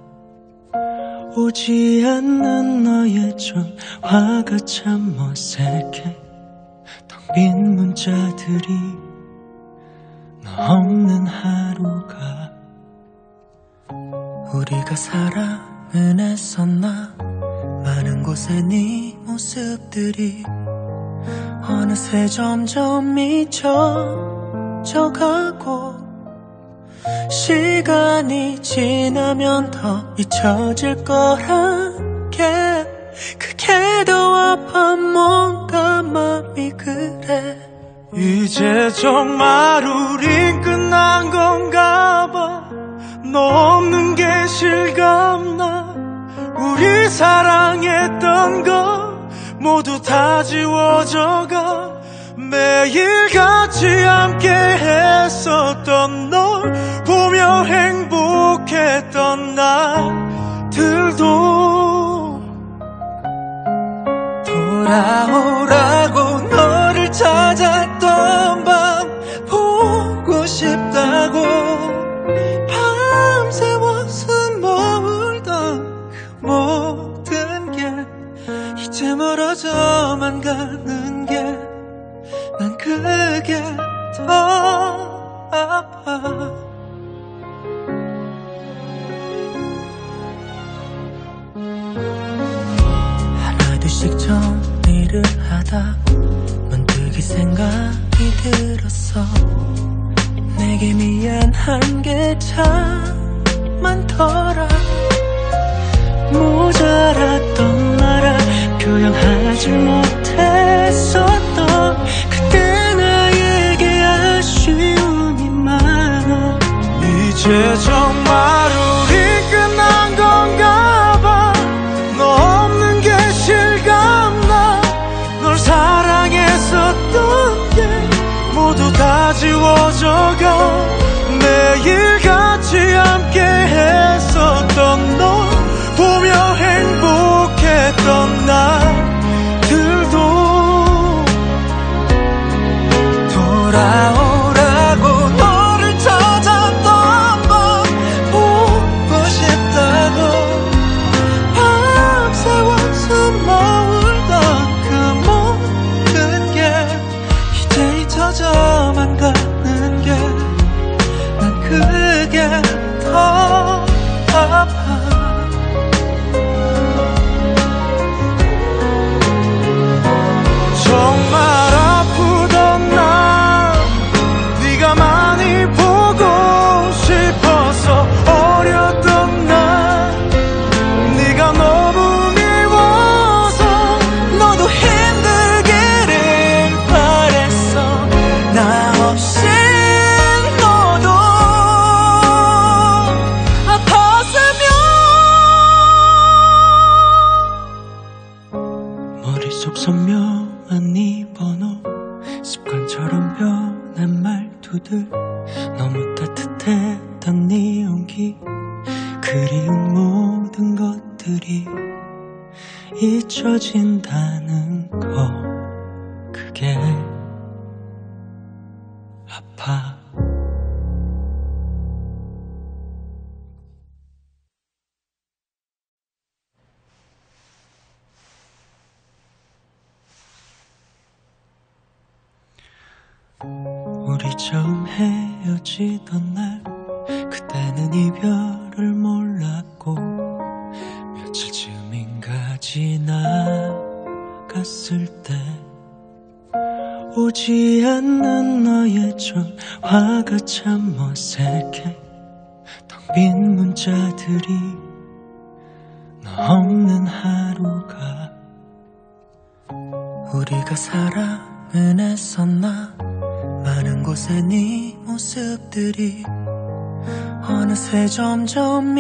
Speaker 2: 오지 않는 너의 전화가 참 어색해. 텅 빈 문자들이 너 없는 하루가. 우리가 사랑은 했었나. 많은 곳에 네 모습들이 어느새 점점 잊혀져가고 시간이 지나면 더 잊혀질 거란 게 그게 더 아파. 뭔가 맘이 그래. 이제 정말 우린 끝난 건가 봐. 너 없는 게 실감나. 우리 사랑했던 거 모두 다 지워져가. 매일 같이 함께 했었던 널 보며 행복했던 날들도
Speaker 1: 돌아오라고 너를 찾았던 밤 보고 싶다고. 밤새워 숨어울던 그 모든 게 이제 멀어져만 가는 게 난 그게 더 아파. 하나둘씩 정리를 하다 문득 이 생각이 들었어. 내게 미안한 게 참 많더라. 모자랐던 나라 표현하지 못했었던 그때 나에게 아쉬움이 많아.
Speaker 2: 이제 정말 우리 끝난 건가 봐. 너 없는 게 실감나. 널 사랑했었던 게 모두 다 지워져가. 매일 같이 더 아파. 정말 아프던 날 네가 많이 보고 싶어서 어렸던 날 네가 너무 미워서 너도 힘들기를 바랬어. 나 없이 너도 아팠으면. 머릿속 선명한 네 번호 습관처럼 변한 말투들 너무 따뜻했던 네 온기 그리운 모든 것들이 잊혀진다는 거 그게 아파. 우리 처음 헤어지던 날 그때는 이별을 몰랐고 며칠쯤인가 지나갔을 때 오지 않는 너의 전화가 참 어색해. 텅 빈 문자들이 너 없는 하루가. 우리가 사랑은 했었나 많은 곳에 네 모습들이 어느새 점점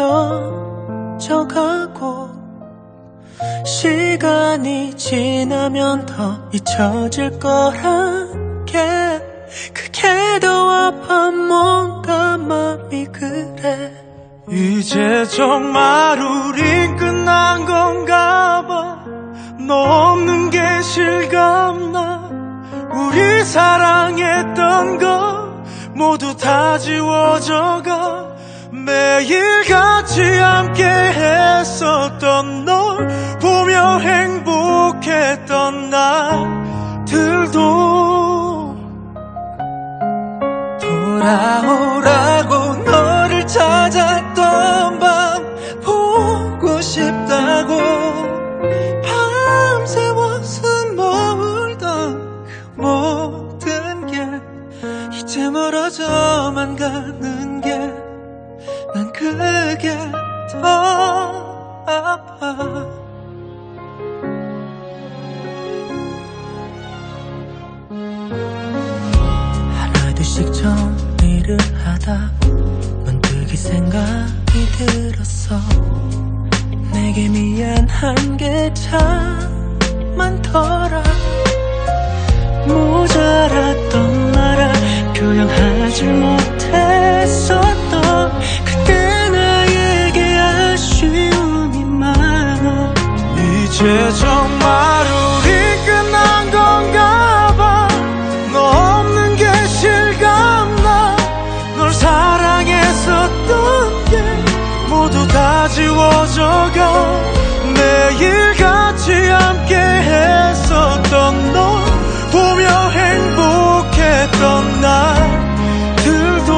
Speaker 2: 잊혀져가고 시간이 지나면 더 잊혀질 거란 게 그게 더 아파. 뭔가 맘이 그래. 이제 정말 우린 끝난 건가 봐. 너 없는 게 실감나. 우리 사랑했던 거 모두 다 지워져가. 매일 같이 함께 했었던 널 보며 행복했던 날들도 돌아오라고 너를 찾았던 밤 보고 싶다고 밤새워 숨어울던 그 모든 게 이제 멀어져만 가는 게 난 그게 더 아파. 하나둘씩 정리를 하다 문득 이 생각이 들었어. 내게 미안한 게 참 많더라. 모자랐던 나라 표현하지 못했었던 그때 나에게 아쉬움이 많아. 이제 정말 우리 끝난 건가 봐. 너 없는 게 실감나. 널 사랑했었던 게 모두 다 지워져가. 매일 같이 함께 했었던 너 보며 행복했던 날들도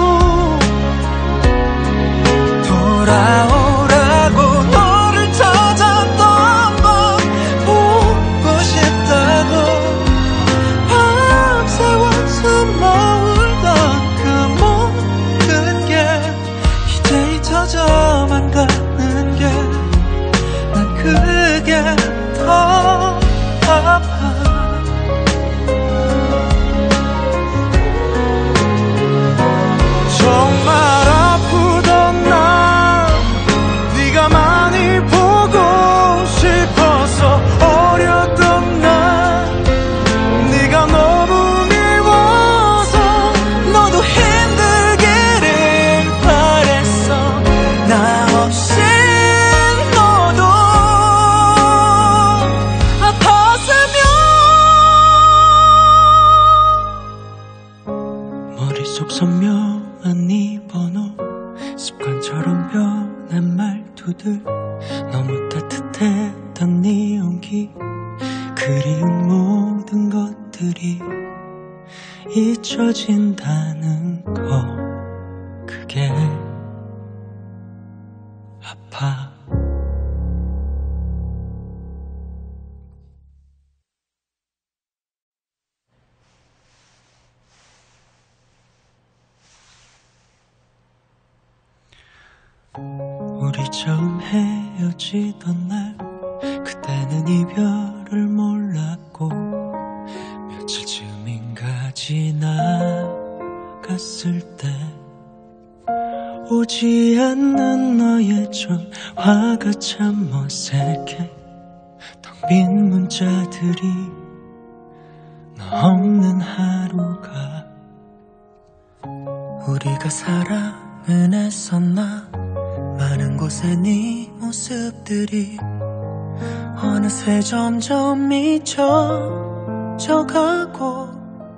Speaker 2: 돌아오라고 너를 찾았던 밤 보고 싶다고 밤새워 숨어울던 그 모든 게 이제 잊혀져만 가는 게 난 그게 더 아파. 정말 아프던 날 네가 많이 보고 싶어서 어렸던 날 네가 너무 미워서 너도 힘들기를 바랬어. 나 없이 너도 아팠으면. 머릿속 선명한 네 번호 습관처럼 변한 말투들 너무 따뜻했던 네 온기 그리운 모든 것들이 잊혀진다는 거 그게 그게 아파. 우리 처음 헤어지던 날 그때는 이별을 몰랐고 며칠쯤인가 지나갔을 때 오지 않는 너의 전화가 참 어색해. 텅 빈 문자들이 너 없는 하루가.
Speaker 1: 우리가 사랑은 했었나. 많은 곳에 네 모습들이 어느새 점점 잊혀져가고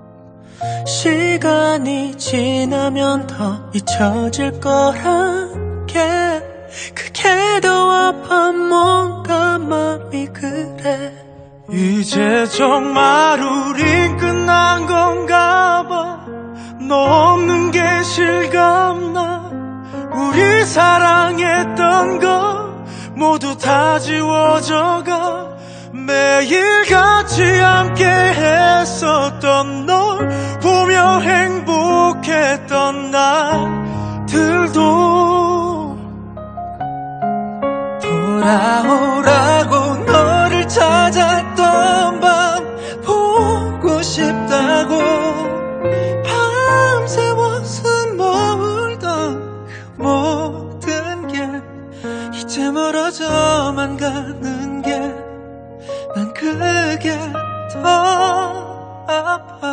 Speaker 1: 시간이 지나면 더 잊혀질 거란 게 그게 더 아파. 뭔가 맘이 그래.
Speaker 2: 이제 정말 우린 끝난 건가 봐. 너 없는 게 실감나. 우리 사랑했던 거 모두 다 지워져가. 매일 같이 함께 했었던 널 보며 행복했던 날들도
Speaker 1: 돌아오라고 너를 찾았던 밤 보고 싶다고 밤새워 숨 머물던 그 모든 게 이제 멀어져만 가는 게 난 그게 더 아파.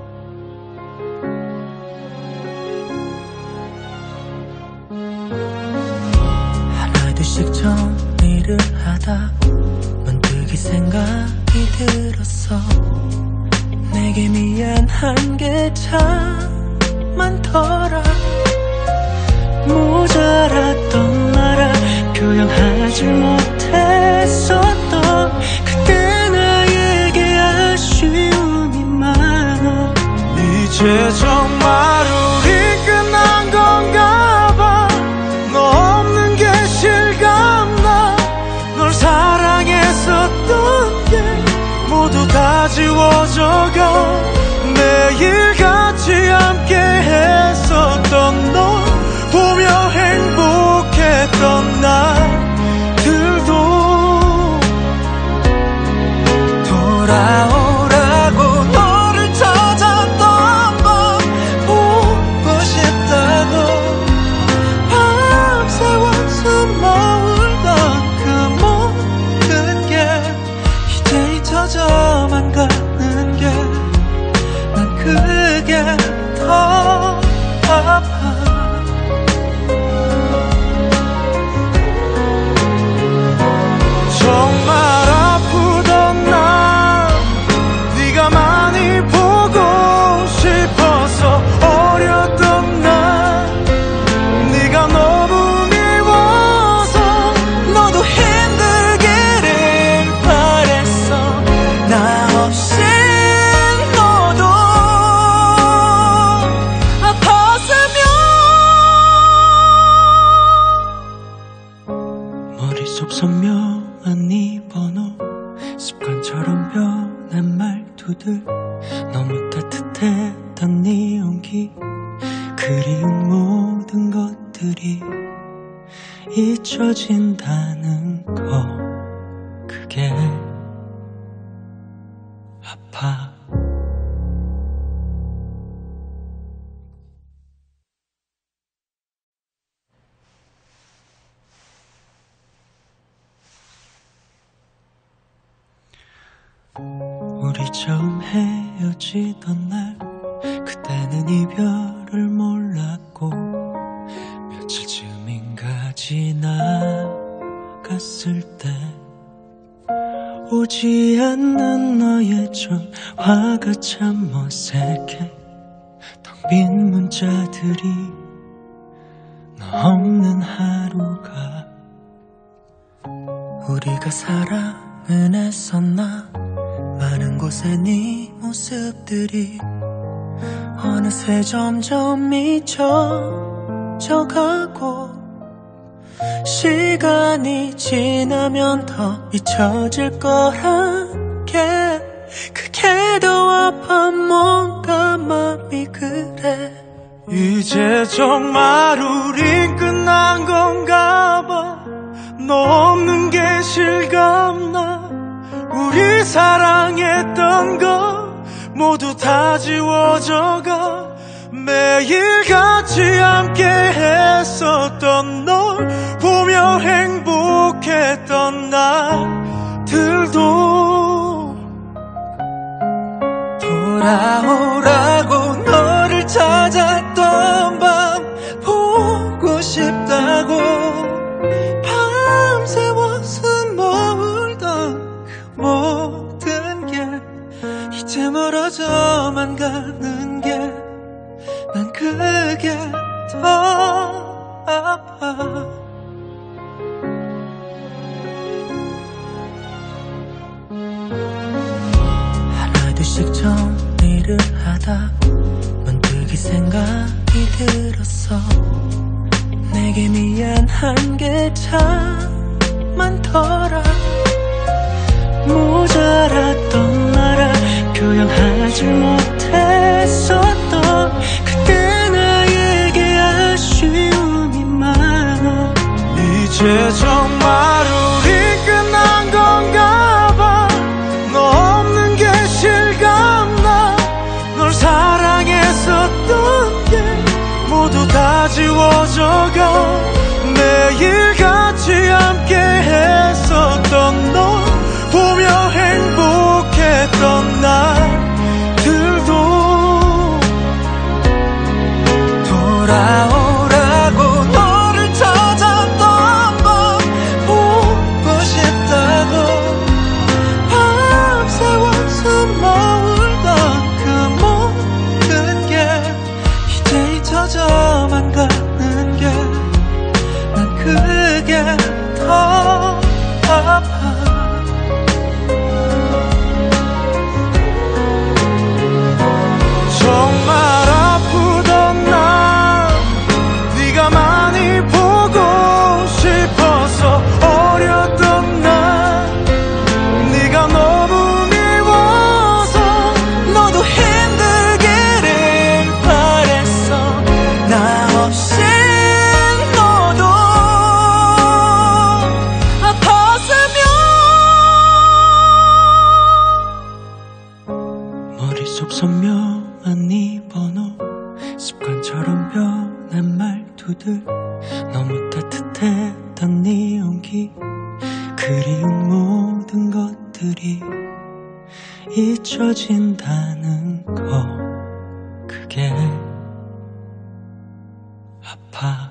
Speaker 1: 하나둘씩 정리를 하다 문득 이 생각이 들었어. 내게 미안한 게 참 많더라. 모자랐던 나라 표현하지 못했었던 그때 나에게 아쉬움이 많아.
Speaker 2: 이제 정말 우리 끝난 건가 봐. 너 없는 게 실감나. 널 사랑했었던 게 모두 다 지워져가. 매일 같이 함께 했었던 널 보며 행복했던 날들도
Speaker 1: 돌아오라고 너를 찾았던 밤 보고 싶다고 밤새워 숨 머물던 그 모든 게 이제 잊혀져만 가는 게 난 그게 더 아파.
Speaker 2: 정말 아프던 날 네가 많이 보고 싶어서 어렸던 날 네가 너무 미워서
Speaker 1: 너도 힘들기를 바랬어. 나 없이 너도 아팠으면.
Speaker 2: 머릿속 선명한 네 번호 습관처럼 변한 말투들 너무 따뜻했던 네 온기 그리운 모든 것들이 잊혀진다는 거 그게 아파. 우리 처음 헤어지던 날 그때는 이별을 몰랐고 며칠쯤인가 지나갔을 때 오지 않는 너의 전화가 참 어색해. 텅 빈 문자들이 너 없는 하루가.
Speaker 1: 우리가 사랑은 했었나. 많은 곳에 네 모습들이 어느새 점점 잊혀져가고 젖어가고 시간이 지나면 더 잊혀질 거란 게 그게 더 아파 뭔가 맘이 그래
Speaker 2: 이제 정말 우린 끝난 건가 봐 너 없는 게 실감나 우리 사랑했던 거 모두 다 지워져가 매일 같이 함께 했었던 널 보며 행복했던 날들도
Speaker 1: 돌아오라고 너를 찾았던 밤 보고 싶다고 밤새워 숨어울던 그 모든 게 이제 멀어져만 가는 게 난 그게 더 아파 하나둘씩 정리를 하다 문득 이 생각이 들었어 내게 미안한 게 참 많더라 모자랐던 나라 표현하지 못했었던 그때 나에게 아쉬움이 많아
Speaker 2: 이제 정말 우리 끝난 건가 봐 너 없는 게 실감나 널 사랑했었던 게 모두 다 지워져가 매일 같이 함께 했었던 널 보며 행복했던 날들도
Speaker 1: 돌아오라고 너를 찾았던 밤 보고 싶다고 밤새워 숨어울던 그 모든 게 이제 잊혀져만 가는 게 난 그게 더 아파
Speaker 2: 정말 아프던 날 네가 많이 보고 싶어서 어렸던 날 네가 너무 미워서
Speaker 1: 너도 힘들기를 바랬어 나 없이 너도 아팠으면
Speaker 2: 머릿속 선명한 네 번호 습관처럼 변한 말투들 너무 따뜻했던 네 온기 그리운 모든 것들이 잊혀진다는 거 그게 아파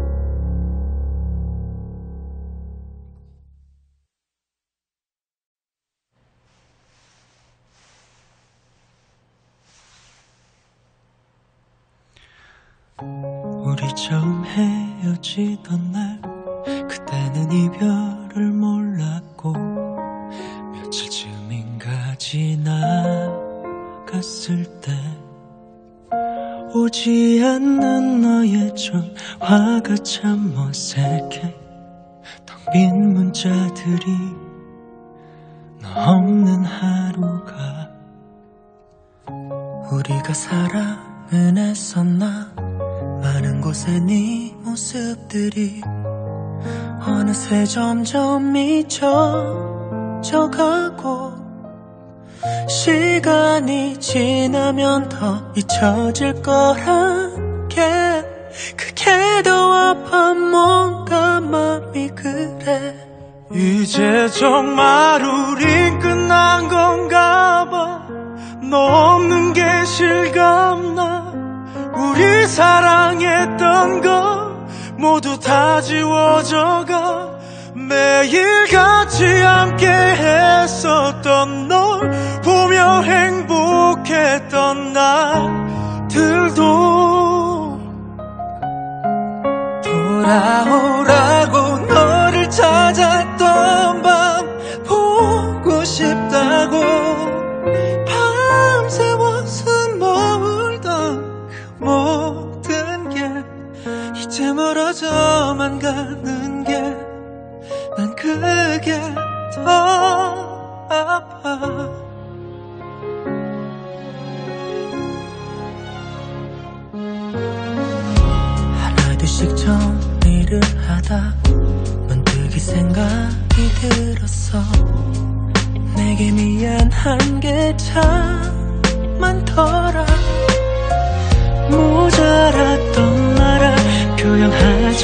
Speaker 2: 우리 처음 헤어지던 날 그때는 이별을 몰랐고 며칠쯤인가 지나갔을 때 오지 않는 너의 전화가 참 어색해 텅 빈 문자들이 너 없는 하루가
Speaker 1: 우리가 사랑은 했었나 많은 곳에 네 모습들이 어느새 점점 잊혀져가고 시간이 지나면 더 잊혀질 거란 게 그게 더 아파 뭔가 맘이 그래
Speaker 2: 이제 정말 우린 끝난 건가 봐 너 없는 게 실감나 우리 사랑했던 거 모두 다 지워져가 매일 같이 함께 했었던 널 보며 행복했던 날들도
Speaker 1: 돌아오라고 너를 찾았던 밤 보고 싶다고 밤새워 숨어울던 그 모든 게 이제 멀어져만 가는 게 난 그게 더 아파. 하나둘씩 정리를 하다 문득 이 생각이 들었어. 내게 미안한 게 참 많더라. 모자랐던 나라 표현하지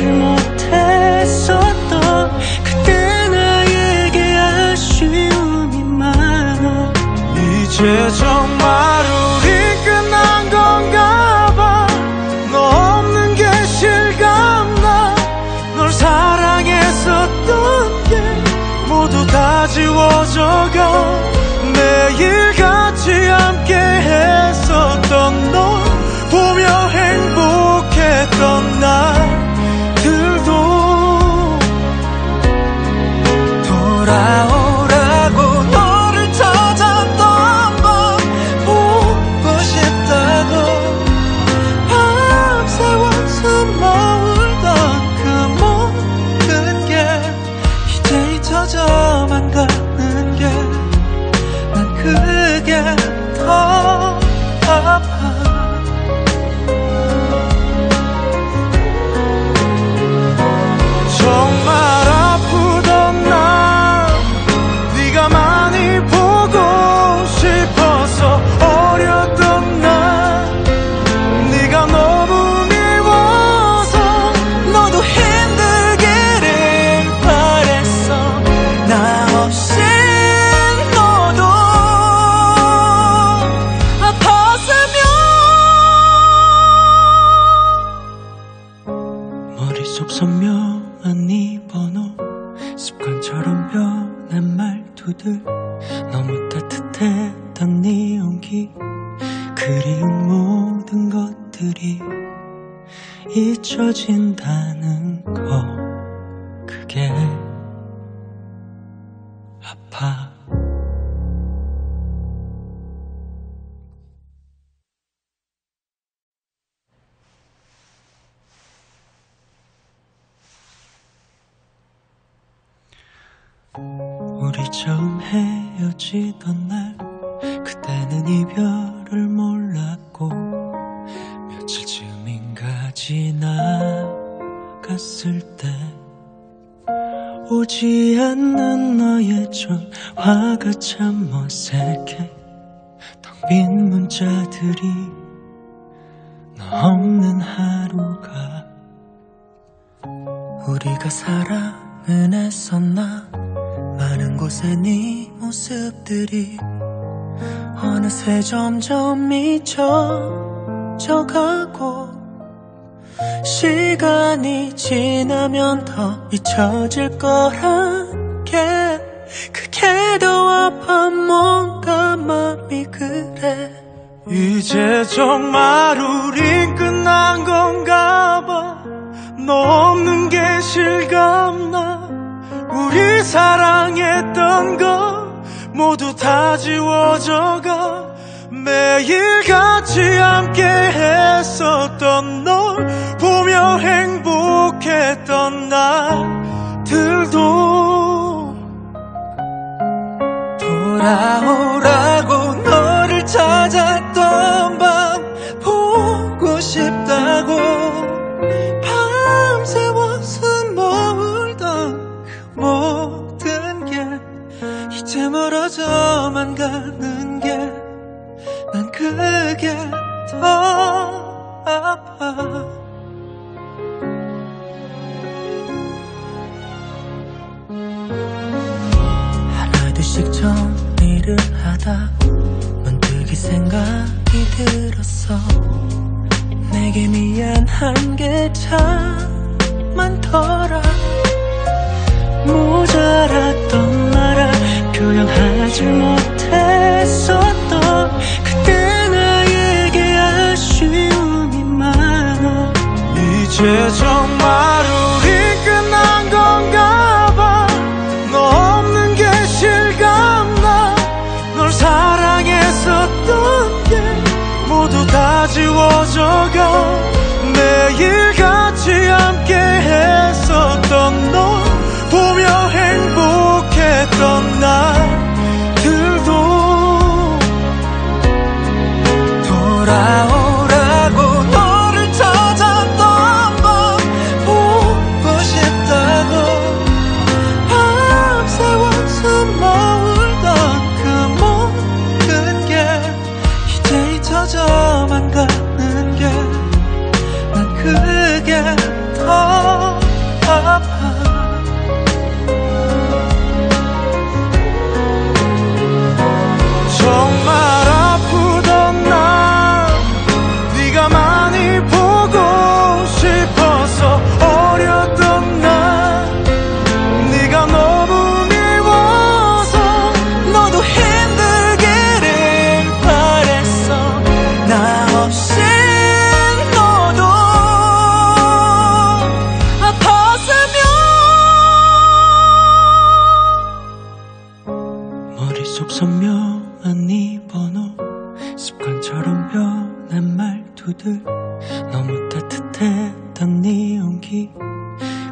Speaker 1: 못했었던 그때 나에게 아쉬움이 많아.
Speaker 2: 이제 정말 우리 끝난 건가 봐. 너 없는 게 실감나. 널 사랑했었던 게 모두 다 지워져가. 매일 같이 함께 했었던 너 보며 행복했던 날들도
Speaker 1: 돌아오라고 너를 찾았던 밤 보고 싶다고 밤새워 숨어울던 그 모든 게 이제 잊혀져만 가는 게 난 그게 더 아파.
Speaker 2: 정말 아프던 날 네가 많이 보고 싶어서 어렸던 날 네가 너무 미워서
Speaker 1: 너도 힘들기를 바랬어. 나 없이 너도 아팠으면. 머릿속 선명한 네 번호 습관처럼 변한 말투들 너무 따뜻했던 네 온기 그리운 모든 것들이 잊혀진다는 거 그게 아파. 우리 처음 헤어지던 날 그때는 이별을 몰랐고 며칠쯤인가 지나갔을 때 오지 않는 너의 전화가 참 어색해. 텅 빈 문자들이 너 없는 하루가. 우리가 사랑은 했었나. 많은 곳에 네 모습들이 어느새 점점 잊혀져가고 시간이 지나면 더 잊혀질 거란 게 그게 더 아파. 뭔가 맘이 그래.
Speaker 2: 이제 정말 우린 끝난 건가 봐. 너 없는 게 실감나. 우리 사랑했던 거 모두 다 지워져가. 매일 같이 함께 했었던 널 보며 행복했던 날들도
Speaker 1: 돌아오라고 너를 찾았던 밤 보고 싶다고 밤새워 숨어울던 그 모든 게 이제 멀어져만 가는 게 난 그게 더 아파. 하나둘씩 정리를 하다 문득 이 생각이 들었어. 내게 미안한 게 참 많더라. 모자랐던 나라 표현하지 못했었던 그때 나에게 아쉬움이 많아.
Speaker 2: 이제 정말 우리 끝난 건가 봐. 너 없는 게 실감나. 널 사랑했었던 게 모두 다 지워져가. 매일 같이 함께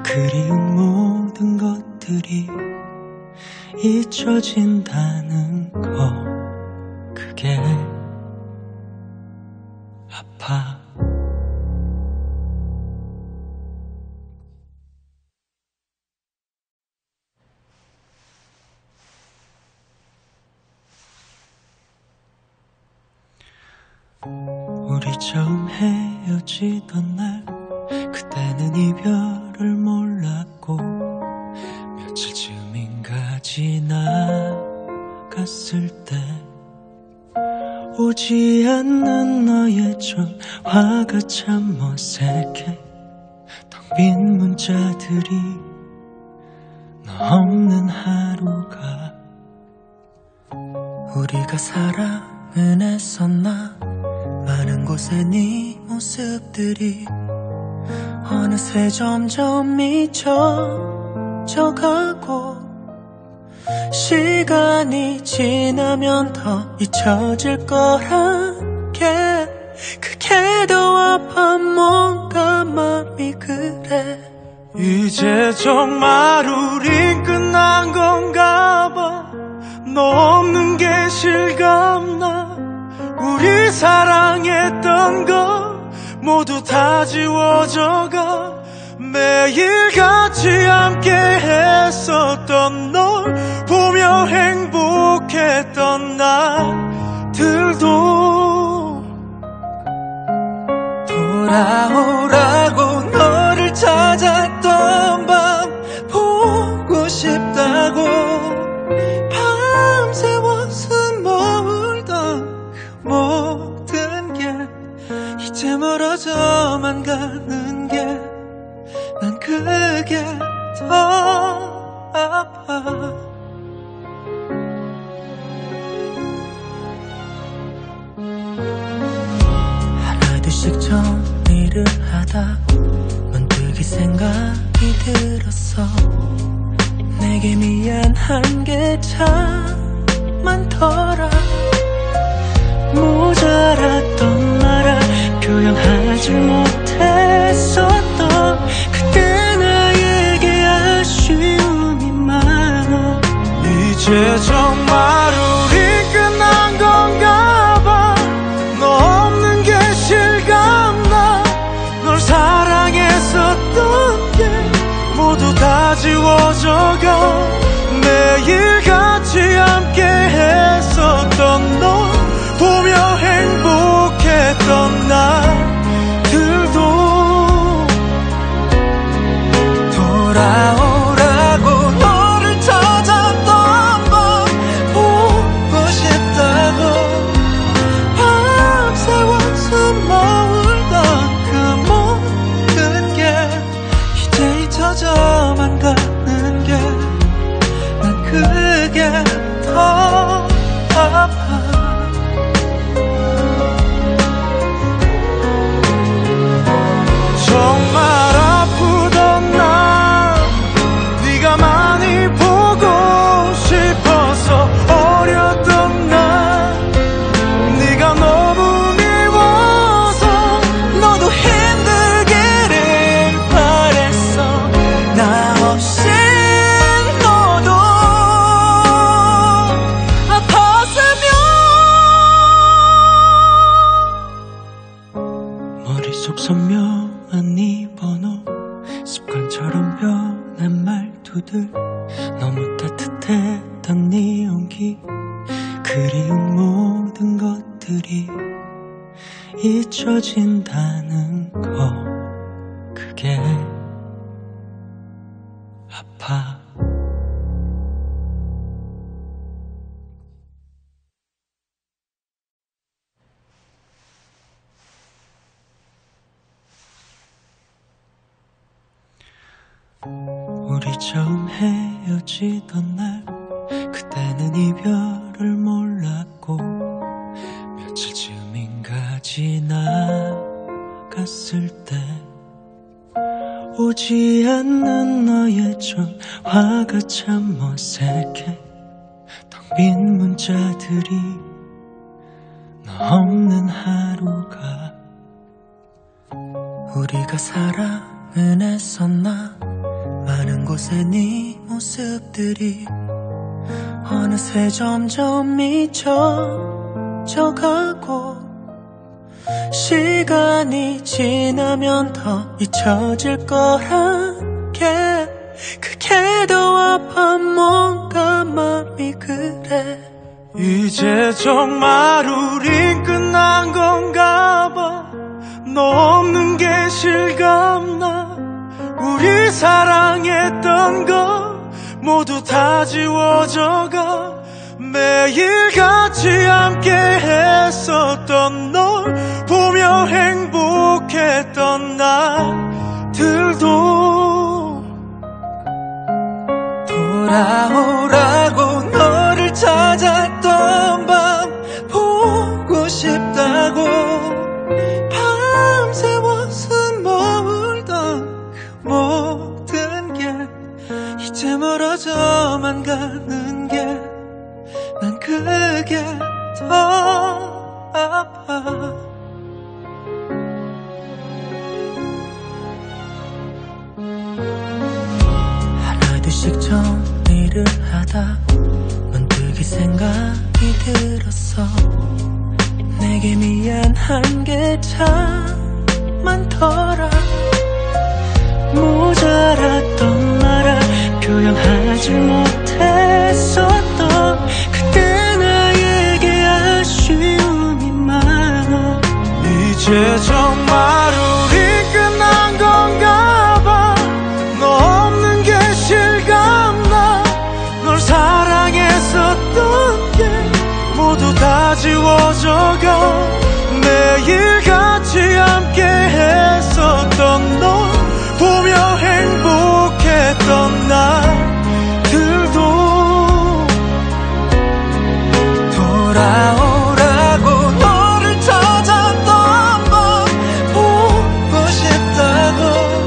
Speaker 1: 그리운 모든 것들이 잊혀진다는 거, 그게 아파. 우리 처음 헤어지던 날, 그때는 이별을 몰랐고 며칠쯤인가 지나갔을 때 오지 않는 너의 전화가 참 어색해. 텅 빈 문자들이 너 없는 하루가. 우리가 사랑은 했었나. 많은 곳에 네 모습들이 어느새 점점 잊혀져가고, 시간이 지나면 더 잊혀질 거란 게, 그게 더 아파. 뭔가 맘이 그래.
Speaker 2: 이제 정말 우린 끝난 건가 봐. 너 없는 게 실감나. 우리 사랑했던 거 모두 다 지워져가. 매일 같이 함께 했었던 널 보며 행복했던 날들도
Speaker 1: 돌아오라고 너를 찾았던 밤 보고 싶다고 밤새워 숨어울던 그 모든 게 이제 멀어져만 가는 게 난 그게 더 아파. 하나둘씩 정리를 하다 문득 이 생각이 들었어. 내게 미안한 게 참 많더라. 모자랐던 나라 표현하지 못했었던 그때 나에게 아쉬움이 많아.
Speaker 2: 이제 정말 우리 끝난 건가 봐. 너 없는 게 실감나. 널 사랑했었던 게 모두 다 지워져가. 매일 같이 함께 했었던 너 보며 행복했던 날들도
Speaker 1: 돌아오라고 너를 찾았던 밤 보고 싶다고 밤새워 숨어울던 그 모든 게 이제 잊혀져만 가는 게 난 그게 더 아파.
Speaker 2: 정말 아프던 날 네가 많이 보고 싶어서 어렸던 날 네가 너무 미워서
Speaker 1: 너도 힘들기를 바랬어. 나 없이 너도 아팠으면. 머릿속 선명한 네 번호, 습관처럼 변한 말투들, 너무 따뜻했던 네 온기, 그리운 모든 것들이 잊혀진다는 거, 그게 아파. 우리 처음 헤어지던 날, 그때는 이별을 몰랐고 며칠쯤인가 지나갔을 때 오지 않는 너의 전화가 참 어색해. 텅 빈 문자들이 너 없는 하루가. 우리가 사랑은 했었나. 곳에 네 모습들이 어느새 점점 잊혀져가고 시간이 지나면 더 잊혀질 거란 게 그게 더 아파 뭔가 맘이 그래.
Speaker 2: 이제 정말 우린 끝난 건가 봐. 너 없는 게 실감나. 우리 사랑했던 거 모두 다 지워져가. 매일 같이 함께 했었던 널 보며 행복했던 날들도 돌아오라고 너를 찾았던 밤 보고 싶다고 밤새워 숨 머물던 그 모든 게 이제 멀어져만 가는 게 난 그게 더 아파. 하나둘씩 정리를 하다 문득 이 생각이 들었어. 내게 미안한 게 참 많더라. 모자랐던 나라 표현하지 못했었던 그때 나에게 아쉬움이 많아. 이제 정말 우리 끝난 건가 봐. 너 없는 게 실감나. 널 사랑했었던 게 모두 다 지워져가. 매일 같이 함께 했었던 널 보며 행복했던 날들도 돌아오라고 너를 찾았던 밤 보고 싶다고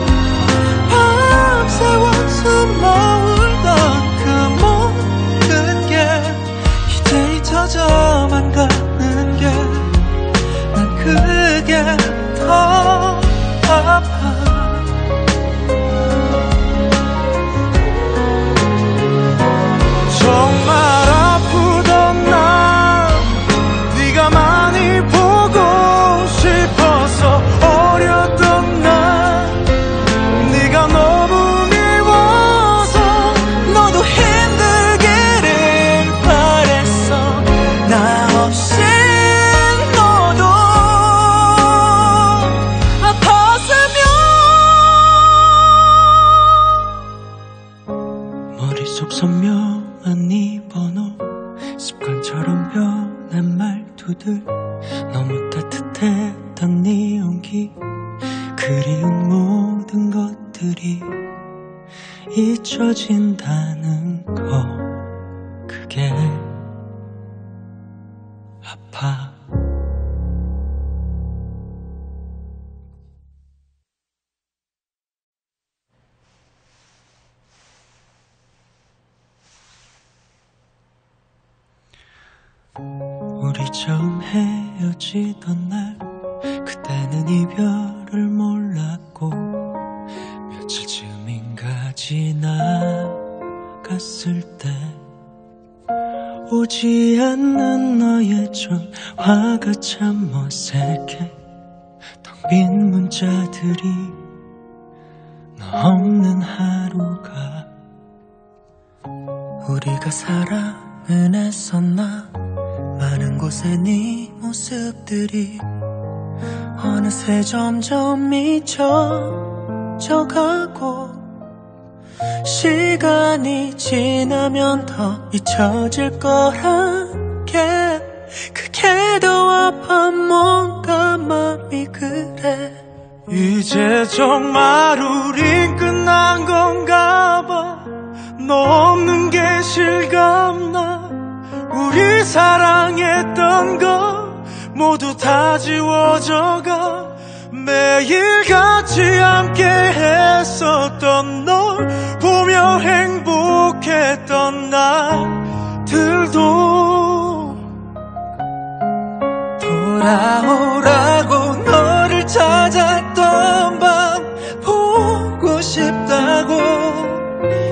Speaker 2: 밤새워 숨 머물던 그 모든 게 이제 잊혀져만 가는 게 난 그게 더 아파. 정말 아프던 날 네가 많이 보고 싶어서 어렸던 날 네가 너무 미워서 너도 힘들기를 바랬어. 나 없이 너도 아팠으면. 머릿속 선명한 네 번호 습관처럼 변한 말투들 너무 따뜻했던 네 온기 그리운 모든 것들이 잊혀진다는 거 그게 아파. 우리 처음 헤어지던 날 그때는 이별을 몰랐고 며칠쯤인가 지나갔을 때 오지 않는 너의 전화가 참 어색해. 텅 빈 문자들이 너 없는 하루가. 우리가 사랑은 했었나. 많은 곳에 네 모습들이 어느새 점점 잊혀져가고 시간이 지나면 더 잊혀질 거란 게 그게 더 아파 뭔가 맘이 그래. 이제 정말 우린 끝난 건가 봐. 너 없는 게 실감나. 우리 사랑했던 거 모두 다 지워져가. 매일 같이 함께 했었던 널 보며 행복했던 날들도 돌아오라고 너를 찾았던 밤 보고 싶다고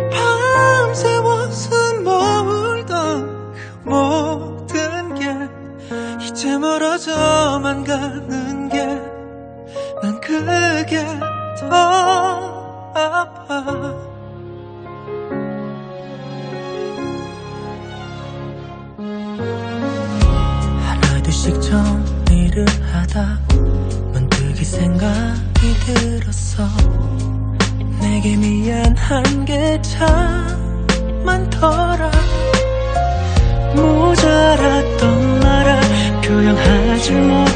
Speaker 2: 지워져만 가는 게 난 그게 더 아파.
Speaker 1: 하나둘씩 정리를 하다 문득 이 생각이 들었어. 내게 미안한 게 참 많더라. 모자랐던 나라 표현하지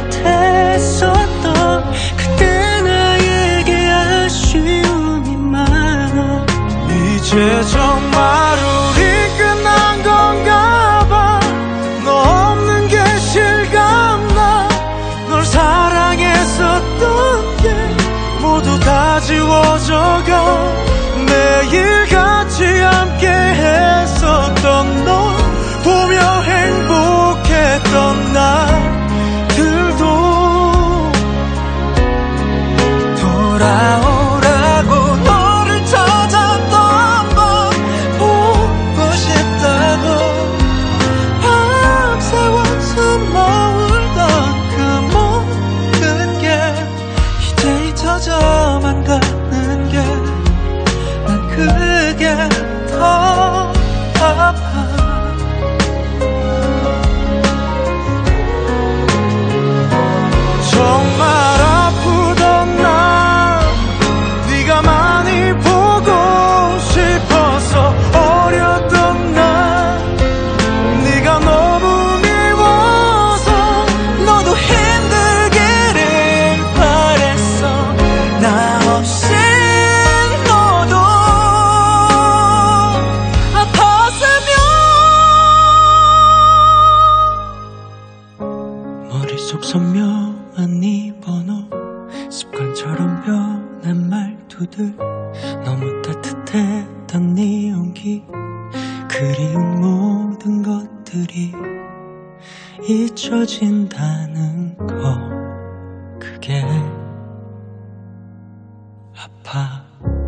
Speaker 1: 못했었던 그때 나에게 아쉬움이 많아.
Speaker 2: 이제 정말 우리 끝난 건가 봐. 너 없는 게 실감나. 널 사랑했었던 게 모두 다 지워져가. 매일 같이 함께 했었던 너 보며 행복했던 날들도 돌아오라고 너를 찾았던 밤 보고 싶다고 밤새워 숨어울던 그 모든 게 이제 잊혀져만 가는 게 난 그게 더 아파. 정말 아프던 날 네가 많이 보고 싶어서 어렸던 날 네가 너무 미워서 너도 힘들기를 바랬어. 나 없이 너도 아팠으면. 머릿속 선명한 네 번호 습관처럼 변한 말투들 너무 따뜻했던 네 온기 그리운 모든 것들이 잊혀진다는 거 그게 아파.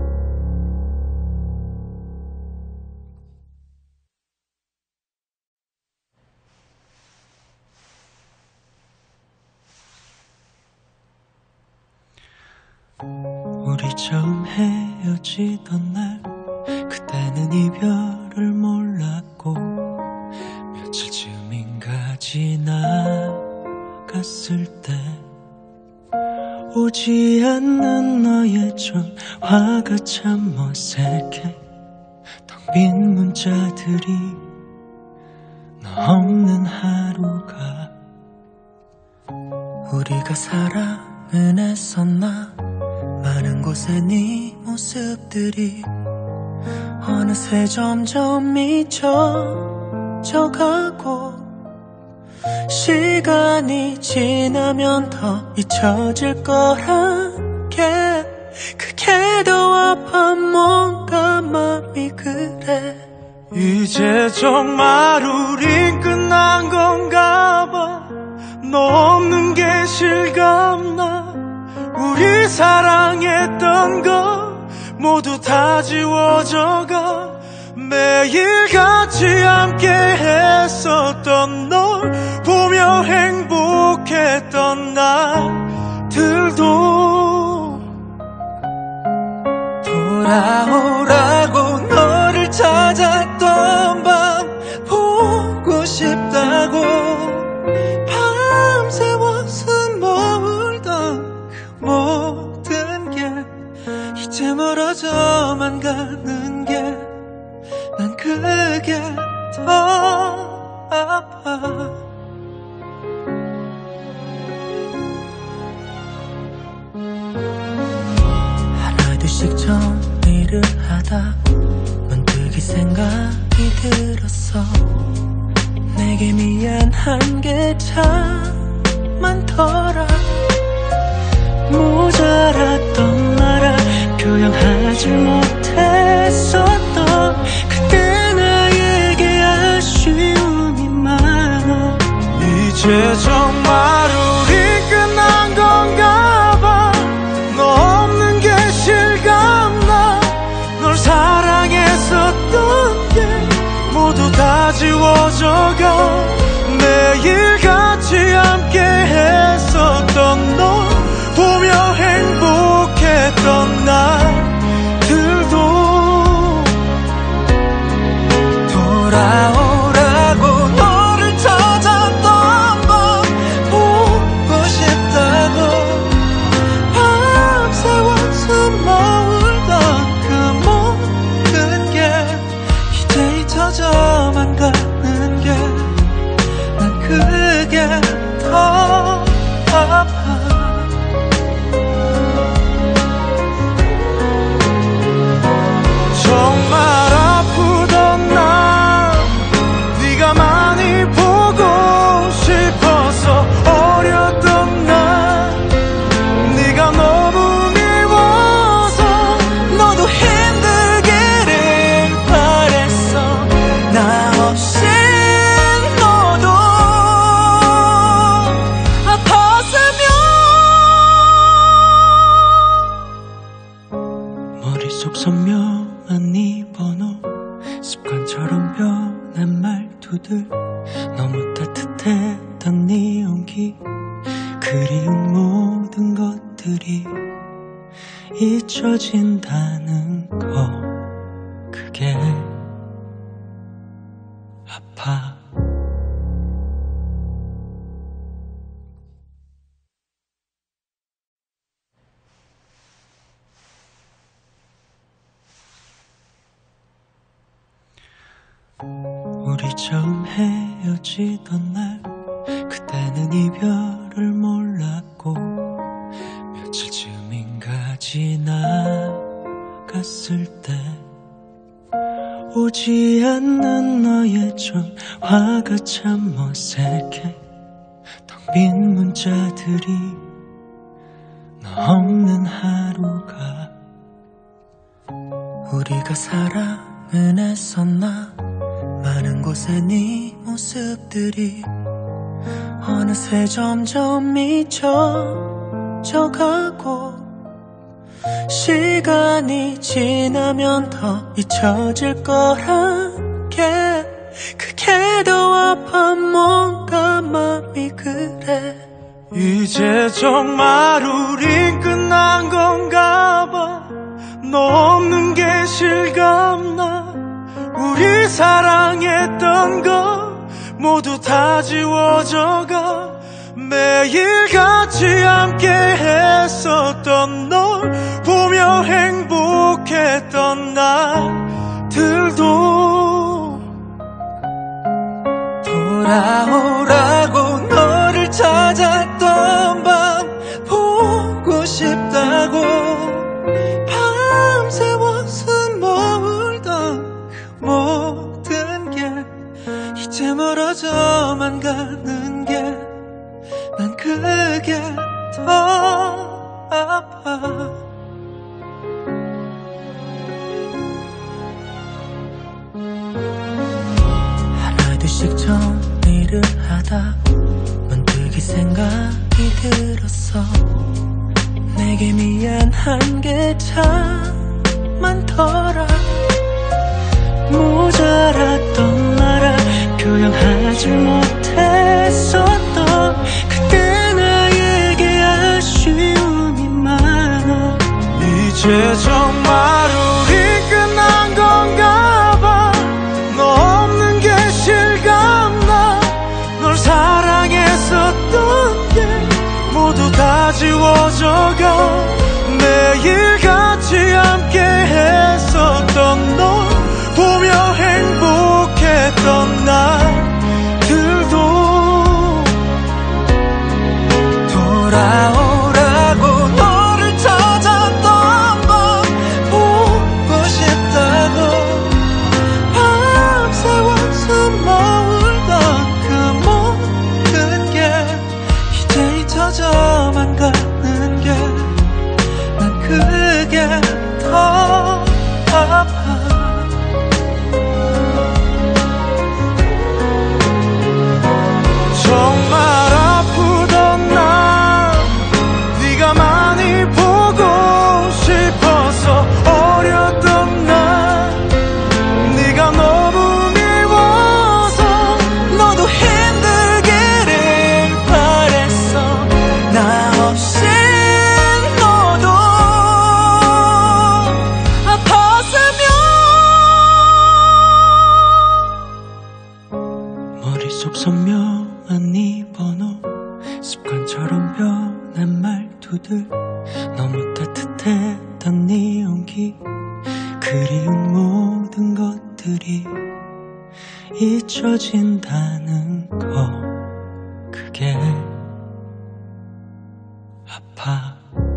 Speaker 2: 우리 처음 헤어지던 날 그때는 이별을 몰랐고 며칠쯤인가 지나갔을 때 오지 않는 너의 전화가 참 어색해. 텅 빈 문자들이 너 없는 하루가. 우리가 사랑은 했었나. 많은 곳에 네 모습들이 어느새 점점 잊혀져가고 시간이 지나면 더 잊혀질 거란 게 그게 더 아파. 뭔가 맘이 그래. 이제 정말 우린 끝난 건가 봐. 너 없는 게 실감나. 우리 사랑했던 거 모두 다 지워져가. 매일 같이 함께 했었던 널 보며 행복했던 날들도 돌아오라고 너를 찾았던 밤 보고 싶다고 밤새워 숨어울던 그 모든 게 이제 멀어져만 가는 게 난 그게 더 아파.
Speaker 1: 하나둘씩 정리를 하다 문득 이 생각이 들었어. 내게 미안한 게 참 많더라. 모자랐던 나라 표현하지 못했었던 그때 나에게 아쉬움이 많아.
Speaker 2: 이제 정말 우리 끝난 건가 봐. 너 없는 게 실감나. 널 사랑했었던 게 모두 다 지워져가. 매일 같이 함께 했어
Speaker 1: 두들 너무 따뜻했던 네 온기 그리운 모든 것들이 잊혀진다는 거 그게 아파. 우리 처음 헤어지던 날 그때는 이별을 몰랐고 며칠쯤인가 지나갔을 때 오지 않는 너의 전화가 참 어색해 텅 빈 문자들이 너 없는 하루가 우리가 사랑은 했었나 많은 곳에 네 모습들이 어느새 점점 잊혀져가고 시간이 지나면 더 잊혀질 거란 게 그게 더 아파 뭔가 맘이 그래
Speaker 2: 이제 정말 우린 끝난 건가 봐 너 없는 게 실감나 우리 사랑했던 거 모두 다 지워져가 매일 같이 함께 했었던 널 보며 행복했던 날들도 돌아오라고 너를 찾았던 밤 보고 싶다고 밤새워 숨어울던 그 모든 게 이제 멀어져만 가는 게 난 그게 더 아파 하나둘씩 정리를 하다 문득 이 생각이 들었어 내게 미안한 게 참 많더라 모자랐던 나라 표현하지 못했었던 그때 나에게 아쉬움이 많아 이제 정말 우리 끝난 건가 봐 너 없는 게 실감나 널 사랑했었던 게 모두 다 지워져가 매일 같이 함께 했었던 널 보며 행복했던 날들도 돌아오라고 너를 찾았던 밤 보고 싶다고 밤새워 숨어울던 그 모든 게 이제 잊혀져만 가는 게 난 그게 더 아파 정말 아프던 날 네가 많이 보고 싶어서 어렸던 날 네가 너무 미워서 너도 힘들기를 바랬어 나 없이 너도 아팠으면 머릿속 선명한 네 번호 습관처럼 변한 말투들 너무 따뜻했던 네 온기 그리운 모든 것들이 잊혀진다는 거 그게 아파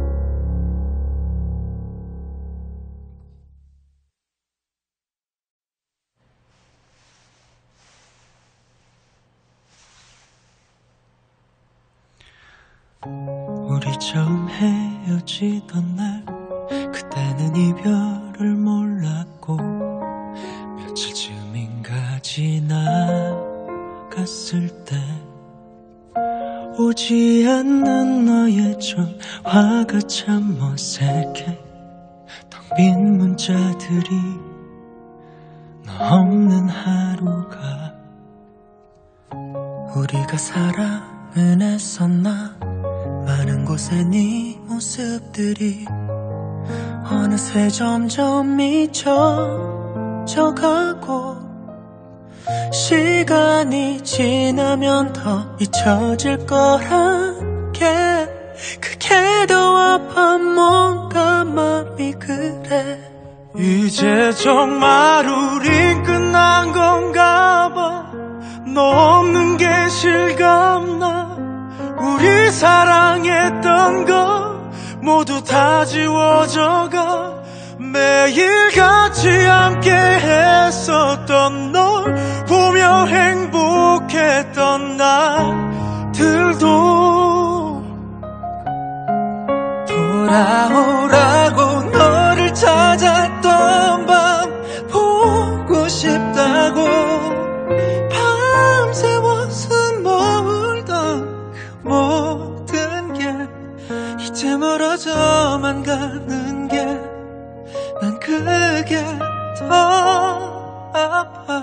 Speaker 2: 우리 처음 헤어지던 날 그때는 이별을 몰랐고 며칠쯤인가 지나갔을 때 오지 않는 너의 전화가 참 어색해 텅 빈 문자들이 너 없는 하루가
Speaker 1: 우리가 사랑은 했었나. 많은 곳에 네 모습들이 어느새 점점 잊혀져가고, 시간이 지나면 더 잊혀질 거란 게 그게 더 아파. 뭔가 맘이 그래.
Speaker 2: 이제 정말 우린 끝난 건가 봐. 너 없는 게 실감나. 우리 사랑했던 거 모두 다 지워져가. 매일 같이 함께 했었던 널 보며 행복했던 날들도 돌아오라고 너를 찾았던 밤 보고 싶다고. 밤새워 숨 머물던 그 모든 게 이제 멀어져만 가는 게 난 그게 더 아파.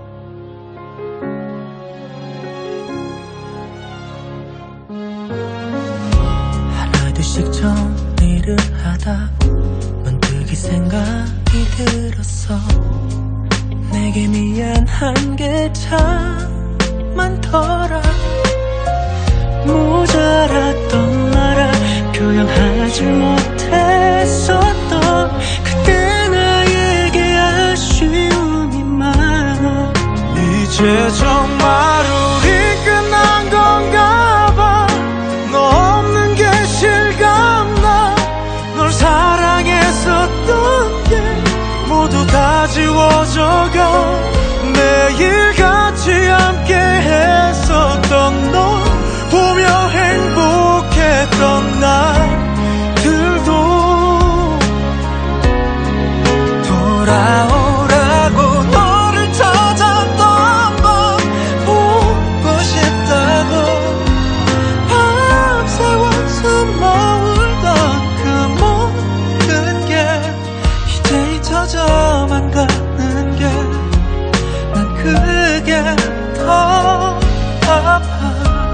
Speaker 1: 하나둘씩 정리를 하다 문득 이 생각이 들었어. 내게 미안한 게 참 많더라. 모자랐던 나라 표현하지 못했었던 그때 나에게 아쉬움이 많아.
Speaker 2: 이제 정말 우리 끝난 건가 봐. 너 없는 게 실감나. 널 사랑했었던 게 모두 다 지워져가. 매일 같이 함께 했었던 널 보며 행복했던 날들도 돌아오라고 너를 찾았던 밤 보고 싶다고. 밤새워 숨 머물던 그 모든 게 이제 잊혀져만 가는 게 난 그게 더 아파.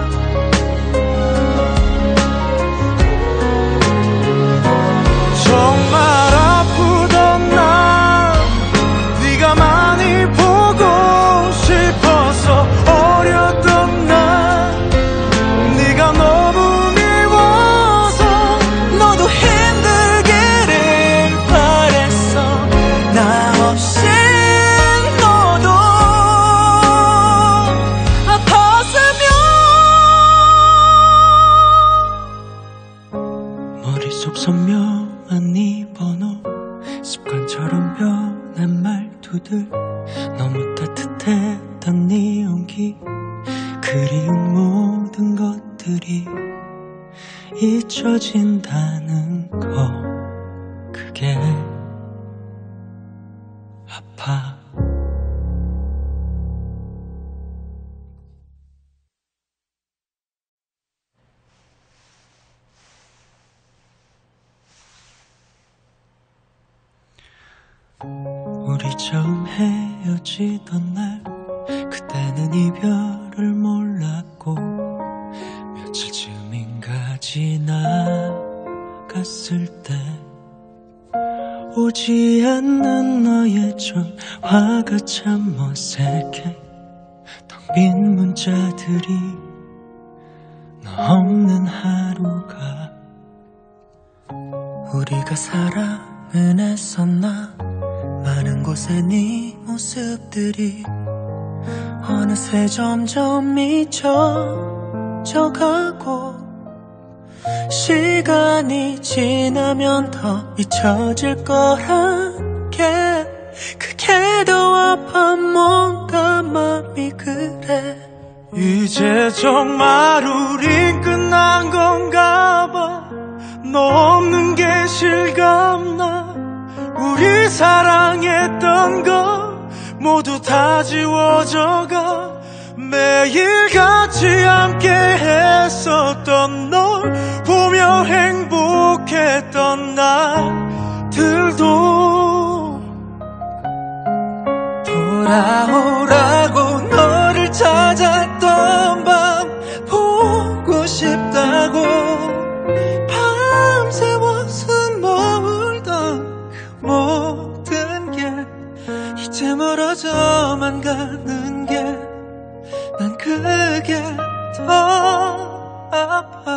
Speaker 2: 정말 아프던 날 네가 많이 보고 싶어서 어렸던 날 네가 너무 미워서
Speaker 1: 너도 힘들기를 바랬어. 나 없이 너도 아팠으면.
Speaker 2: 머릿속 선명한 네 번호 습관처럼 변한 말투들 너무 따뜻했던 네 온기 그리운 모든 것들이 잊혀진다는 거 그게 아파. 우리 처음 헤어지던 날 그때는 이별을 몰랐고 며칠쯤인가 지나갔을 때 오지 않는 너의 전화가 참 어색해. 텅 빈 문자들이 너 없는 하루가.
Speaker 1: 우리가 사랑은 했었나. 많은 곳에 네 모습들이 어느새 점점 잊혀져가고, 시간이 지나면 더 잊혀질 거란 게 그게 더 아파. 뭔가 맘이 그래.
Speaker 2: 이제 정말 우린 끝난 건가 봐. 너 없는 게 실감나. 우리 사랑했던 거 모두 다 지워져가. 매일 같이 함께 했었던 널 보며 행복했던 날들도
Speaker 1: 돌아오라고 너를 찾았던 밤 싶다고 밤새워 숨 머물던 그 모든 게 이제 멀어져만 가는 게 난 그게 더 아파.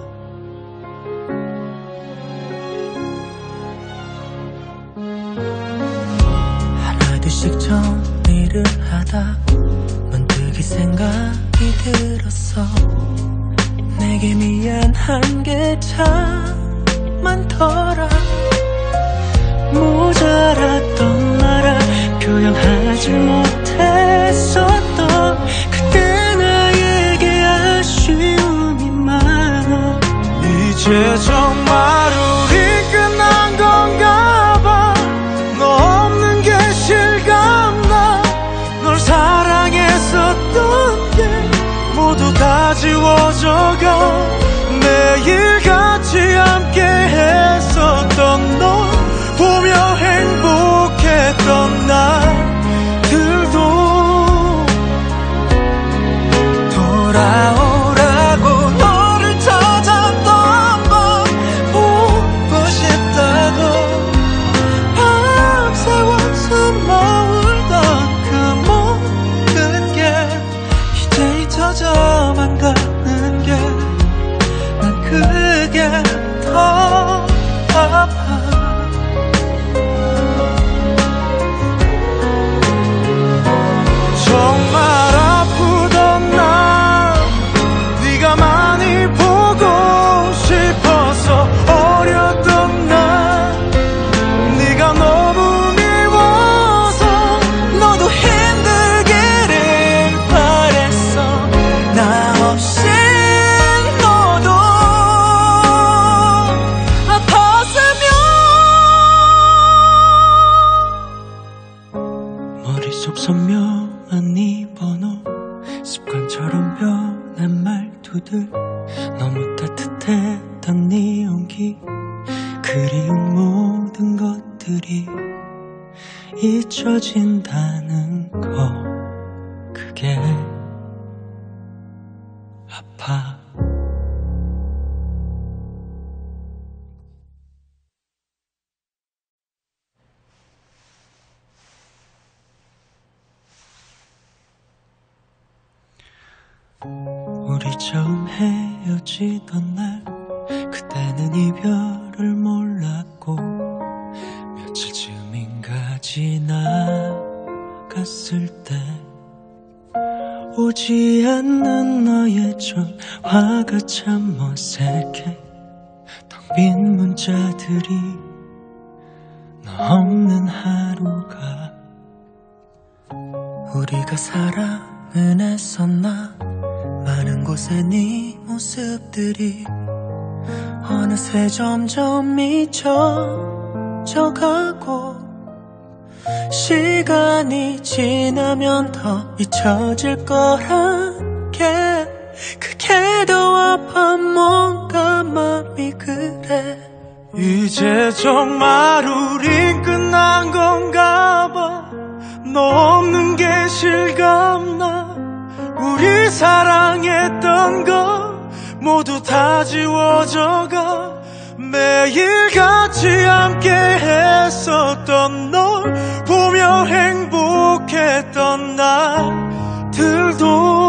Speaker 1: 하나둘씩 정리를 하다 문득 이 생각이 들었어. 내게 미안한 게 참 많더라. 모자랐던 나라 표현하지 못했었던 그때 나에게 아쉬움이 많아.
Speaker 2: 이제 정말 우리 끝난 건가 봐. 너 없는 게 실감나. 널 사랑했었던 게 모두 다 지워져가. 매일 같이 함께 했었던 너 보며 행복했던 날들도 돌아오라고 너를 찾았던 밤 보고 싶다고 밤새워 숨 머물던 그 모든 게 이제 잊혀져만 가는 게 난 그게 더 아파. 정말 아프던 날 네가 많이 보고 싶어서 어렸던 날 네가 너무 미워서 너도 힘들기를 바랬어. 나 없이 너도 아팠으면. 머릿속 선명한 네 번호 습관처럼 변한 말투들 너무 따뜻했던 네 온기 그리운 모든 것들이 잊혀진다는 거 그게 아파. 우리 처음 헤어지던 날 그때는 이별을 몰랐고 며칠쯤인가 지나갔을 때 오지 않는 너의 전화가 참 어색해. 텅 빈 문자들이 너 없는 하루가. 우리가 사랑은 했었나. 많은 곳에 네 모습들이 어느새 점점 잊혀져가고 시간이 지나면 더 잊혀질 거란 게 그게 더 아파. 뭔가 맘이 그래. 이제 정말 우린 끝난 건가 봐. 너 없는 게 실감나. 우리 사랑했던 거 모두 다 지워져가. 매일 같이 함께 했었던 널 보며 행복했던 날들도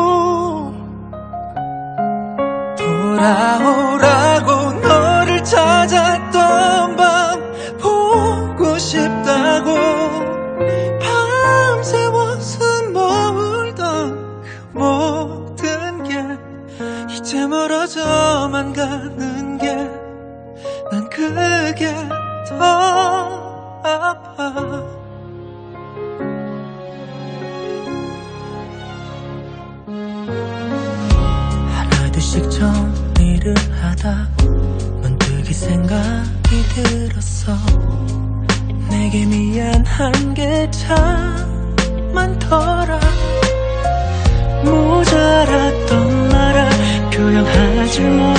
Speaker 1: 돌아오라고 너를 찾았던 밤 보고 싶다고 밤새워 숨 머물던 그 모든 게 이제 멀어져만 가는 게 난 그게 더 아파. 하나둘씩 정리를 하다 문득 이 생각이 들었어. 내게 미안한 게 참 많더라. 모자랐던 나라 표현하지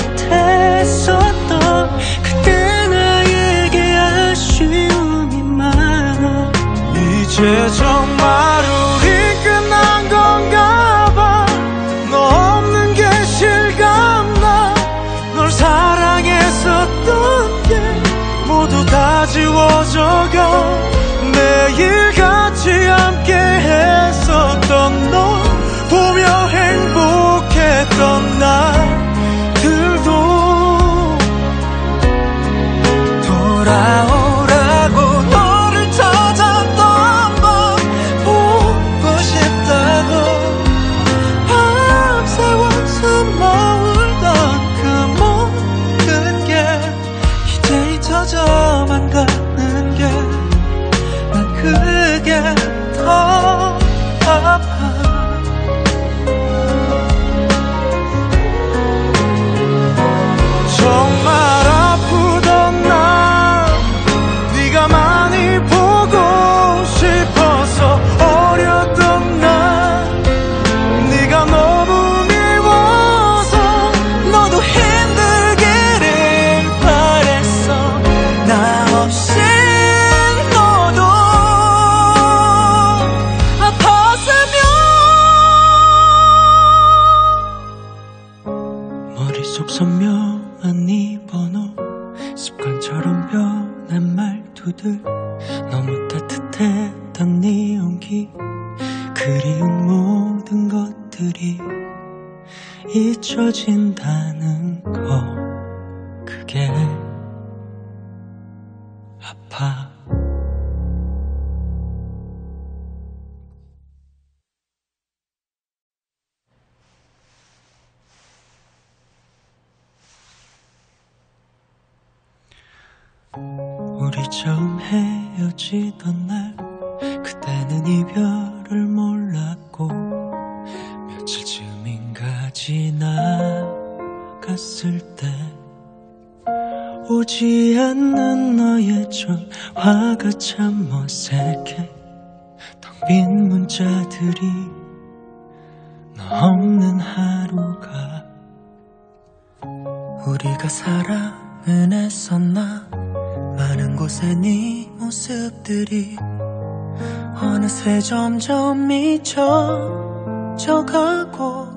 Speaker 1: 못했었던 그때 나에게 아쉬움이 많아.
Speaker 2: 이제 정말 우리 끝난 건가 봐. 너 없는 게 실감나.
Speaker 1: 따뜻했던 네 온기 그리운 모든 것들이 잊혀진다는 거 그게 아파. 우리 처음 헤어지던 날 그때는 이별을 몰랐고 며칠쯤인가 지나갔을 때 오지 않는 너의 전화가 참 어색해. 텅 빈 문자들이 너 없는 하루가. 우리가 사랑은 했었나 많은 곳에 네 모습들이 어느새 점점 잊혀져가고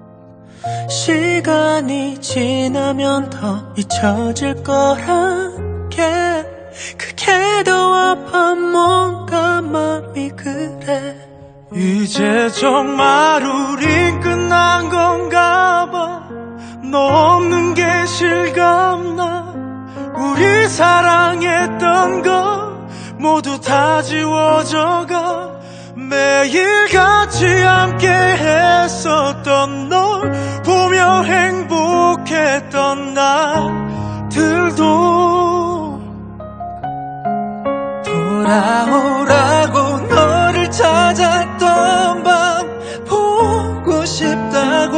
Speaker 1: 시간이 지나면 더 잊혀질 거란 게 그게 더 아파. 뭔가 맘이 그래.
Speaker 2: 이제 정말 우린 끝난 건가 봐. 너 없는 게 실감나. 우리 사랑했던 거 모두 다 지워져가. 매일 같이 함께 했었던 널 보며 행복했던 날들도 돌아오라고 너를 찾았던 밤 보고 싶다고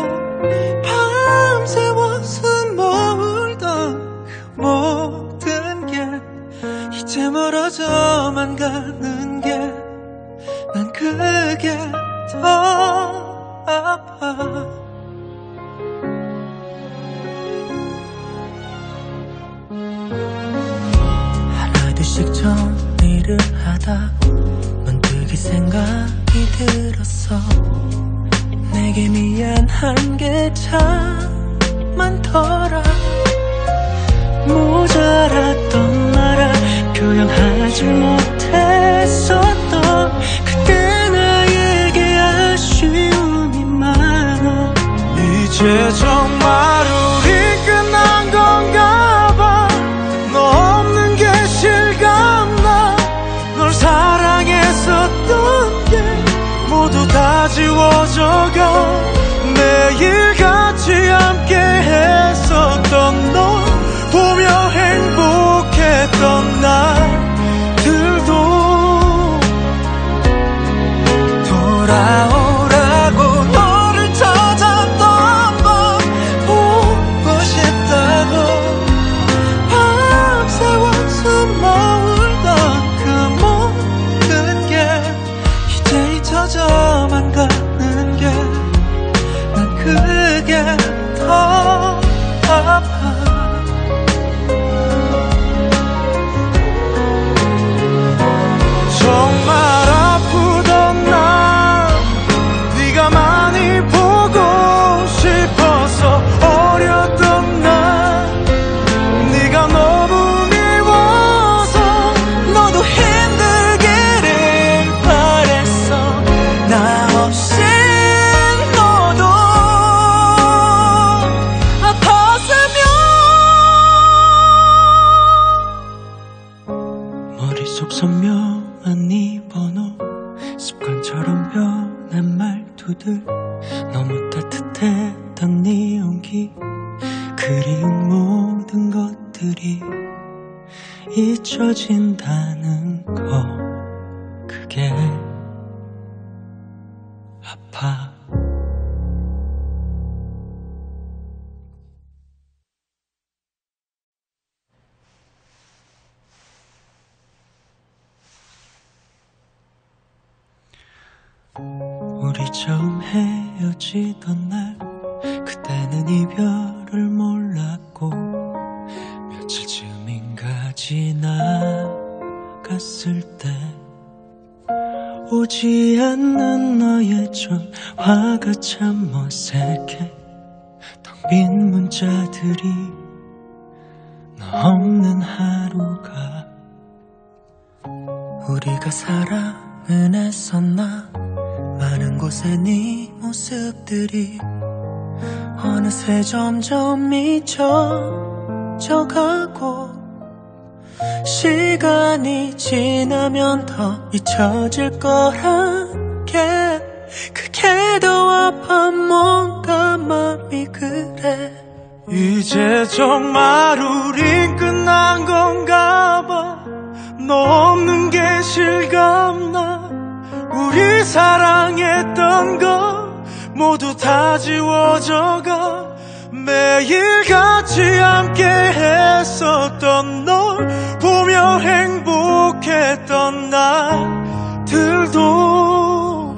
Speaker 2: 밤새워 숨어울던 그 모든 게 이제 멀어져만 가는 게 난 그게 더 아파.
Speaker 1: 하나둘씩 정리를 하다 문득 이 생각이 들었어. 내게 미안한 게 참 많더라. 모자랐던 나라 표현하지 못했었던 그때 나에게 아쉬움이 많아.
Speaker 2: 이제 정말 우리 끝난 건가 봐. 너 없는 게 실감나. 널 사랑했었던 게 모두 다 지워져가. 매일 같이 함께 했었던 널 보며 행복했던 날들도 돌아오라고 너를 찾았던 밤 보고 싶다고 밤새워 숨어울던 그 모든 게 이제 잊혀져만 가는 게 난 그게 더 아파. 정말 아프던 날 네가 많이 보고 싶어서 어렸던 날 네가 너무 미워서 너도 힘들기를 바랬어. 나 없인 너도 아팠으면.
Speaker 1: 머릿속 선명한 네 번호 습관처럼 변한 말투들 너무 따뜻했던 네 온기 그리운 모든 것들이 잊혀진다는 거 그게 아파. 우리 처음 헤어지던 날 그때는 이별을 몰랐고 며칠쯤인가 지나갔을 때 오지 않는 너의 전화가 참 어색해. 텅 빈 문자들이 너 없는 하루가. 우리가 사랑은 했었나. 많은 곳에 네 모습들이 어느새 점점 잊혀져가고, 시간이 지나면 더 잊혀질 거란 게 그게 더 아파. 뭔가 맘이 그래.
Speaker 2: 이제 정말 우린 끝난 건가 봐. 너 없는 게 실감나. 우리 사랑했던 거 모두 다 지워져가. 매일 같이 함께 했었던 널 보며 행복했던 날들도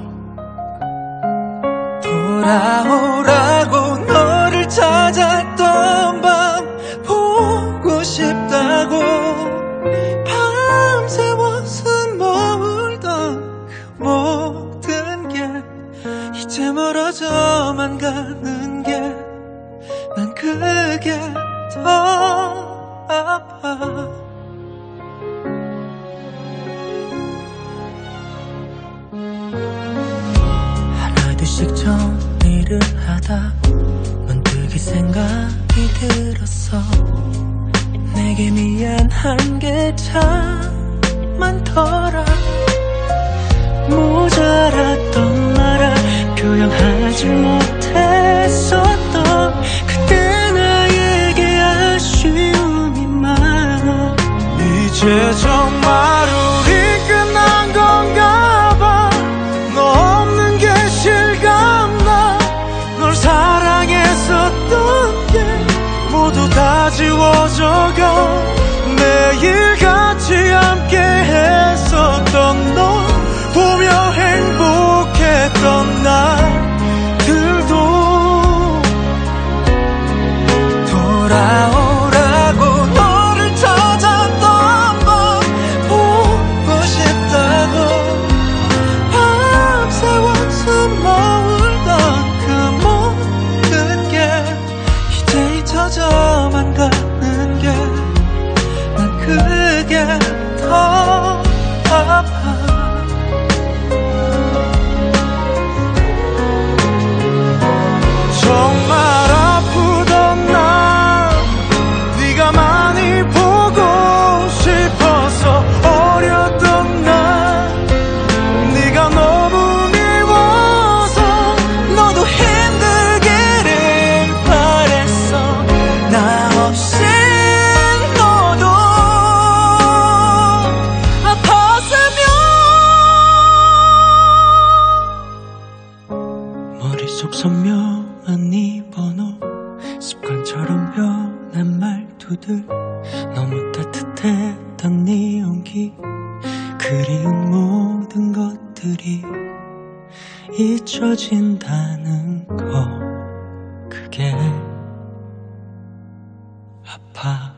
Speaker 2: 돌아오라고 너를 찾았던 밤 보고 싶다고. 밤새워 숨 머물던 그 모든 게 이제 멀어져만 가는 게 난 그게 더 아파. 하나둘씩 정리를 하다 문득 이 생각이 들었어. 내게 미안한 게 참 많더라. 모자랐던 나라 표현하지 못했었던 그때 나에게 아쉬움이 많아. 이제 정말 우리 끝난 건가 봐. 너 없는 게 실감나. 널 사랑했었던 게 모두 다 지워져가. 매일 같이 함께 했었던 널 보며 행복했던 날들도 돌아오라고 너를 찾았던 밤 보고 싶다고. 밤새워 숨 머물던 그 모든 게 이제 잊혀져만 가는 게 난 그게 더 아파. 정말 아프던 날 네가 많이 보고 싶어서 어렸던 날 네가 너무 미워서 너도 힘들기를 바랬어. 나 없이 너도 아팠으면.
Speaker 1: 머릿속 선명한 네 번호, 습관처럼 변한 말투들, 너무 따뜻했던 네 온기, 그리운 모든 것들이 잊혀진다는 거, 그게 아파.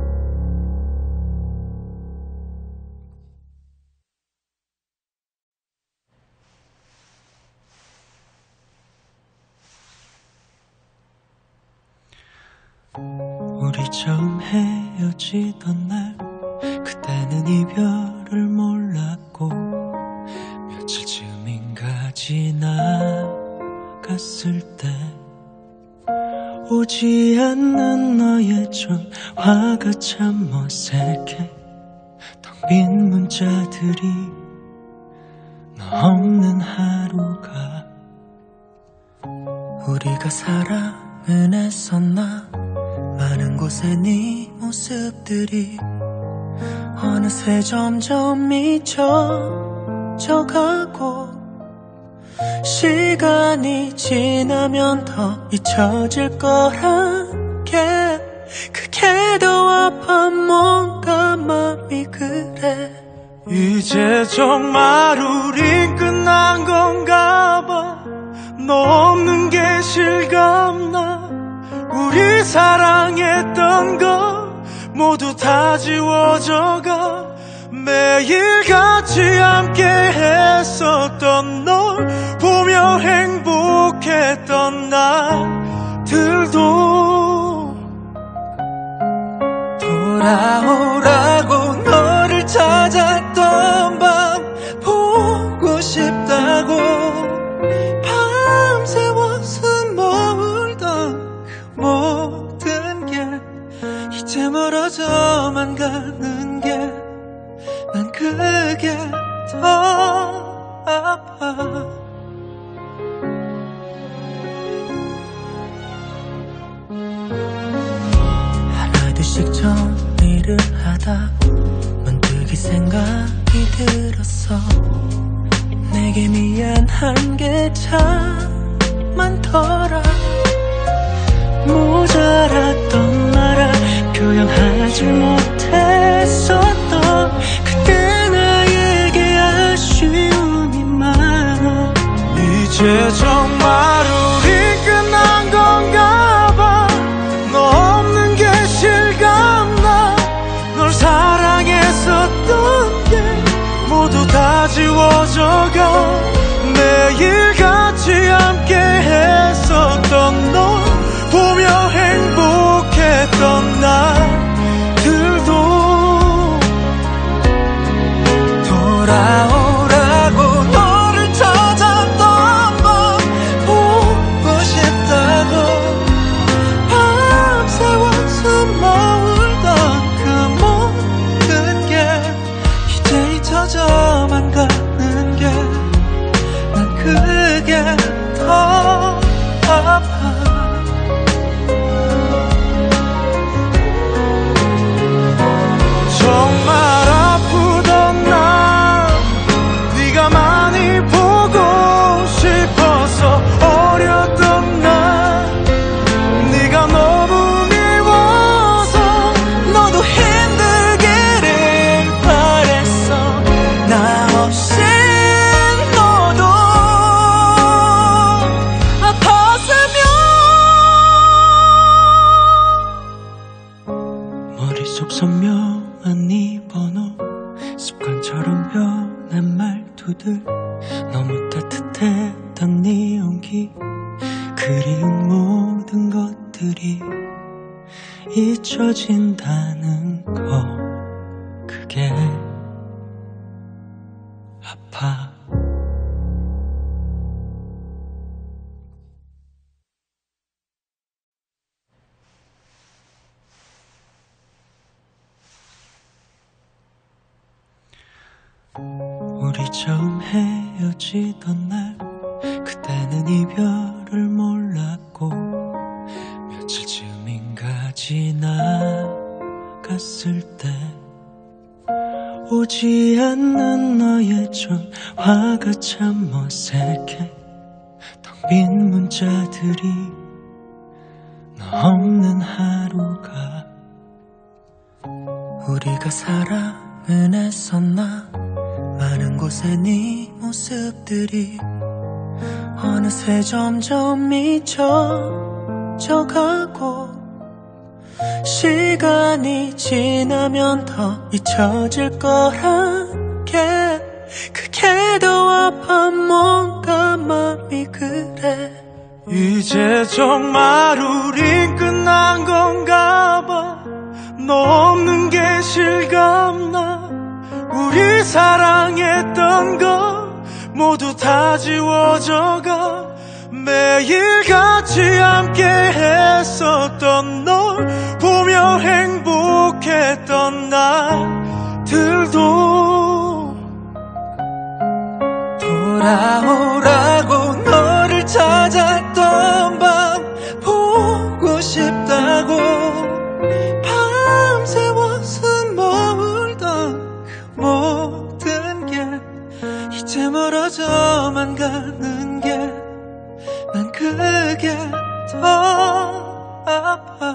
Speaker 1: 우리 처음 헤어지던 날 그때는 이별을 몰랐고, 며칠쯤인가 지나갔을 때 오지 않는 너의 전화가 참 어색해. 텅 빈 문자들이 너 없는 하루가. 우리가 사랑은 했었나. 많은 곳에 네 모습들이 어느새 점점 잊혀져가고, 시간이 지나면 더 잊혀질 거란 게 그게 더 아파. 뭔가 맘이 그래.
Speaker 2: 이제 정말 우린 끝난 건가 봐. 너 없는 게 실감나. 우리 사랑했던 거 모두 다 지워져가. 매일 같이 함께 했었던 널 보며 행복했던 날들도 돌아오라고 너를 찾았던 밤
Speaker 1: 내게 미안한 게 참 많더라. 모자랐던 나라 표현하지 못했었던 그때 나에게 아쉬움이 많아.
Speaker 2: 이제 정말 우리 끝난 건가 봐. 너 없는 게 실감나. 널 사랑했었던 게 모두 다 지워져가. 매일같이 함께 했었던 너 보며 행복했던 날들도 돌아오라고 너를 찾았던 밤 보고 싶다고 밤새워 숨 머물던 그 모든 게 이제 잊혀져만 가는 게 난 그게 더 아파. 정말 아프던 날 네가 많이 보고 싶어서 어렸던 날 네가 너무 미워서 너도 힘들기를 바랬어. 나 없이 너도 아팠으면. 머릿속 선명한 네 번호 습관처럼 변한 말투들 너무 따뜻했던 네 온기 그리운 모든 것들이 잊혀진다는 거 그게 아파. 우리 처음 헤어지던 날 그때는 이별을 몰랐고 며칠쯤인가 지나갔을 때 오지 않는 너의 전화가 참 어색해. 텅 빈 문자들이 너 없는 하루가. 우리가 사랑은 했었나. 많은 곳에 네 모습들이 어느새 점점 잊혀져가고 시간이 지나면 더 잊혀질 거란 게 그게 더 아파. 뭔가 맘이 그래. 이제 정말 우린 끝난 건가 봐. 너 없는 게 실감나. 우리 사랑했던 거 모두 다 지워져가. 매일같이 함께 했었던 널 보며 행복했던 날들도 돌아오라고 너를 찾았던 밤 보고 싶다고 밤새워 숨 머물던 그 모든 게 이제 멀어져만 가는 게 난 그게 더 아파.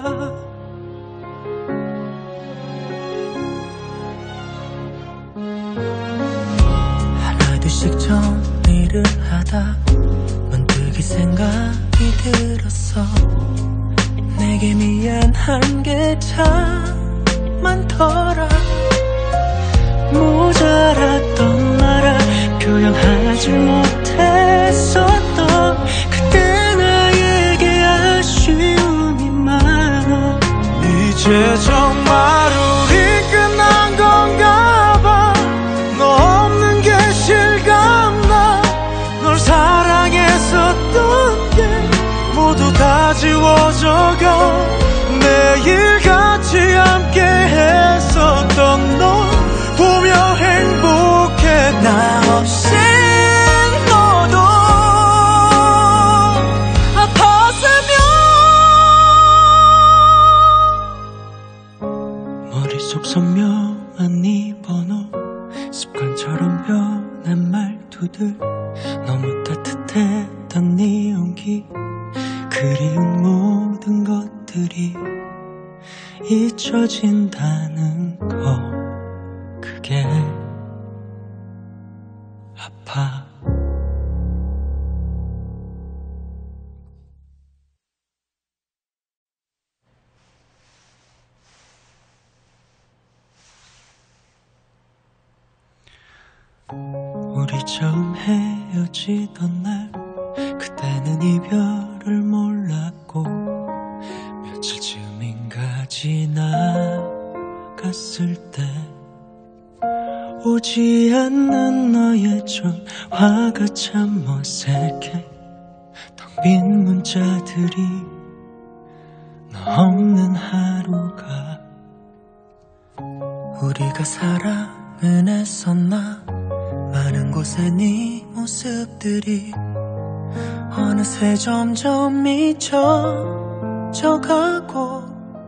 Speaker 2: 하나둘씩 정리를 하다 문득 이 생각이 들었어. 내게 미안한 게 참 많더라. 모자랐던 나라 표현하지 못했었던 그때 나에게 아쉬움이 많아. 이제 정말 우리 끝난 건가 봐. 너 없는 게 실감나. 널 사랑했었던 게 모두 다 지워져가. 매일같이 함께 했었던 너 보며 행복해.
Speaker 1: 나 없이 너도 아팠으면.
Speaker 2: 머릿속 선명한 네 번호 습관처럼 변한 말투들
Speaker 1: 따뜻했던 네 온기 그리운 모든 것들이 잊혀진다는 거 그게 아파. 우리 처음 헤어지던 날 그때는 이별을 몰랐고 며칠쯤인가 지나갔을 때 오지 않는 너의 전화가 참 어색해. 텅 빈 문자들이 너 없는 하루가. 우리가 사랑은 했었나 많은 곳에 네 모습들이 어느새 점점 잊혀져가고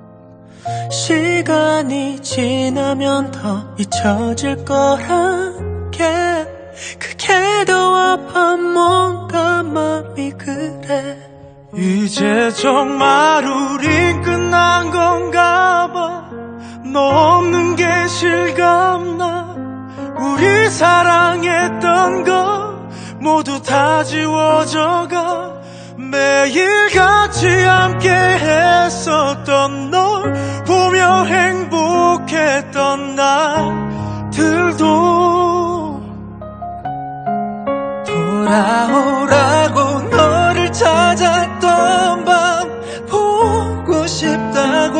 Speaker 1: 시간이 지나면 더 잊혀질 거란 게 그게 더 아파. 뭔가 맘이 그래.
Speaker 2: 이제 정말 우린 끝난 건가 봐. 너 없는 게 실감나. 우리 사랑했던 거 모두 다 지워져가. 매일 같이 함께 했었던 널 보며 행복했던 날들도
Speaker 1: 돌아오라고 너를 찾았던 밤 보고 싶다고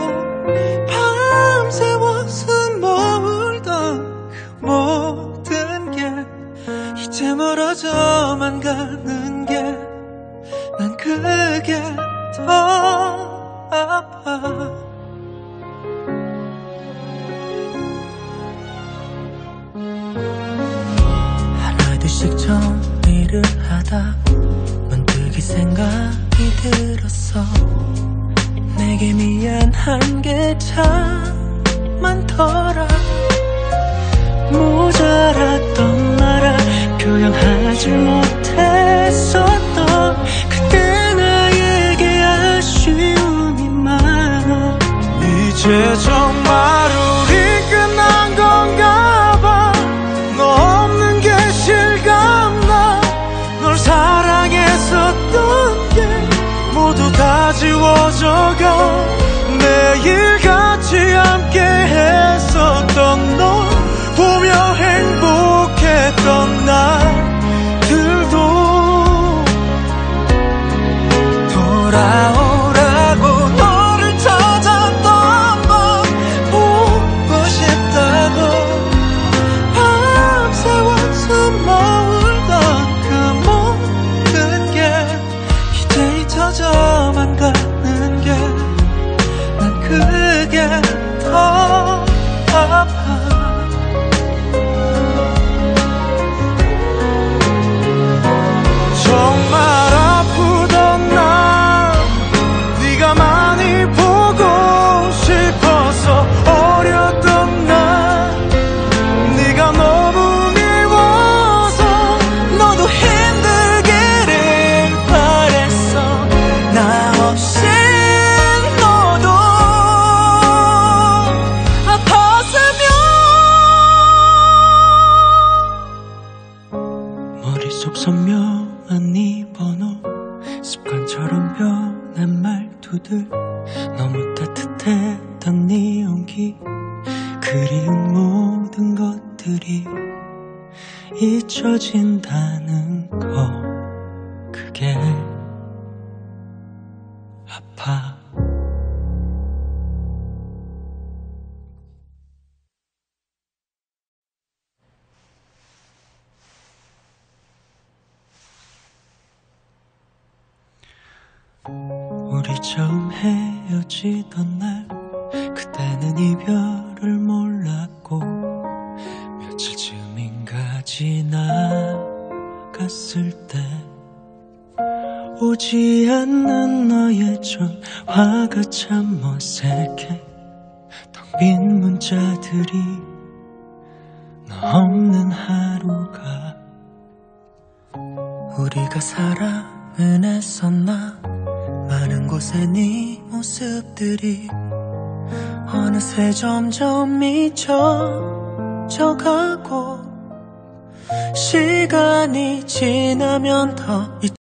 Speaker 1: 밤새워 숨어울던 그 모든 게 이제 멀어져만 가는 게 난 그게 더 아파. 하나둘씩 정리를 하다 문득 이 생각이 들었어. 내게 미안한 게 참 많더라. 모자랐던 나라 표현하지 못했었던 그때 나에게 아쉬움이 많아.
Speaker 2: 이제 정말 우리 끝난 건가 봐. 너 없는 게 실감나. 널 사랑했었던 게 모두 다 지워져가. 매일 같이 함께 했었던 너 보며 행복했던 날들도
Speaker 1: 돌아오라고 너를 찾았던 밤 보고 싶다고 밤새워 숨어울던 그 모든 게 이제 잊혀져만 가는 게 난 그게 더 아파.
Speaker 2: 정말 아프던 날 네가 많이 보고 싶어서 어렸던 날 네가 너무 미워서
Speaker 1: 너도 힘들기를 바랬어. 나 없인 너도 아팠으면. 머릿속 선명한 네 번호 습관처럼 변한 말투들 너무 따뜻했던 네 온기 그리운 모든 것들이 잊혀진다는 거 그게 아파. 우리 처음 헤어지던 날 그때는 이별을 몰랐고 며칠쯤인가 지나갔을 때 오지 않는 너의 전화가 참 어색해. 텅 빈 문자들이 너 없는 하루가. 우리가 사랑은 했었나. 많은 곳에 네 모습들이 어느새 점점 잊혀져가고 시간이 지나면 더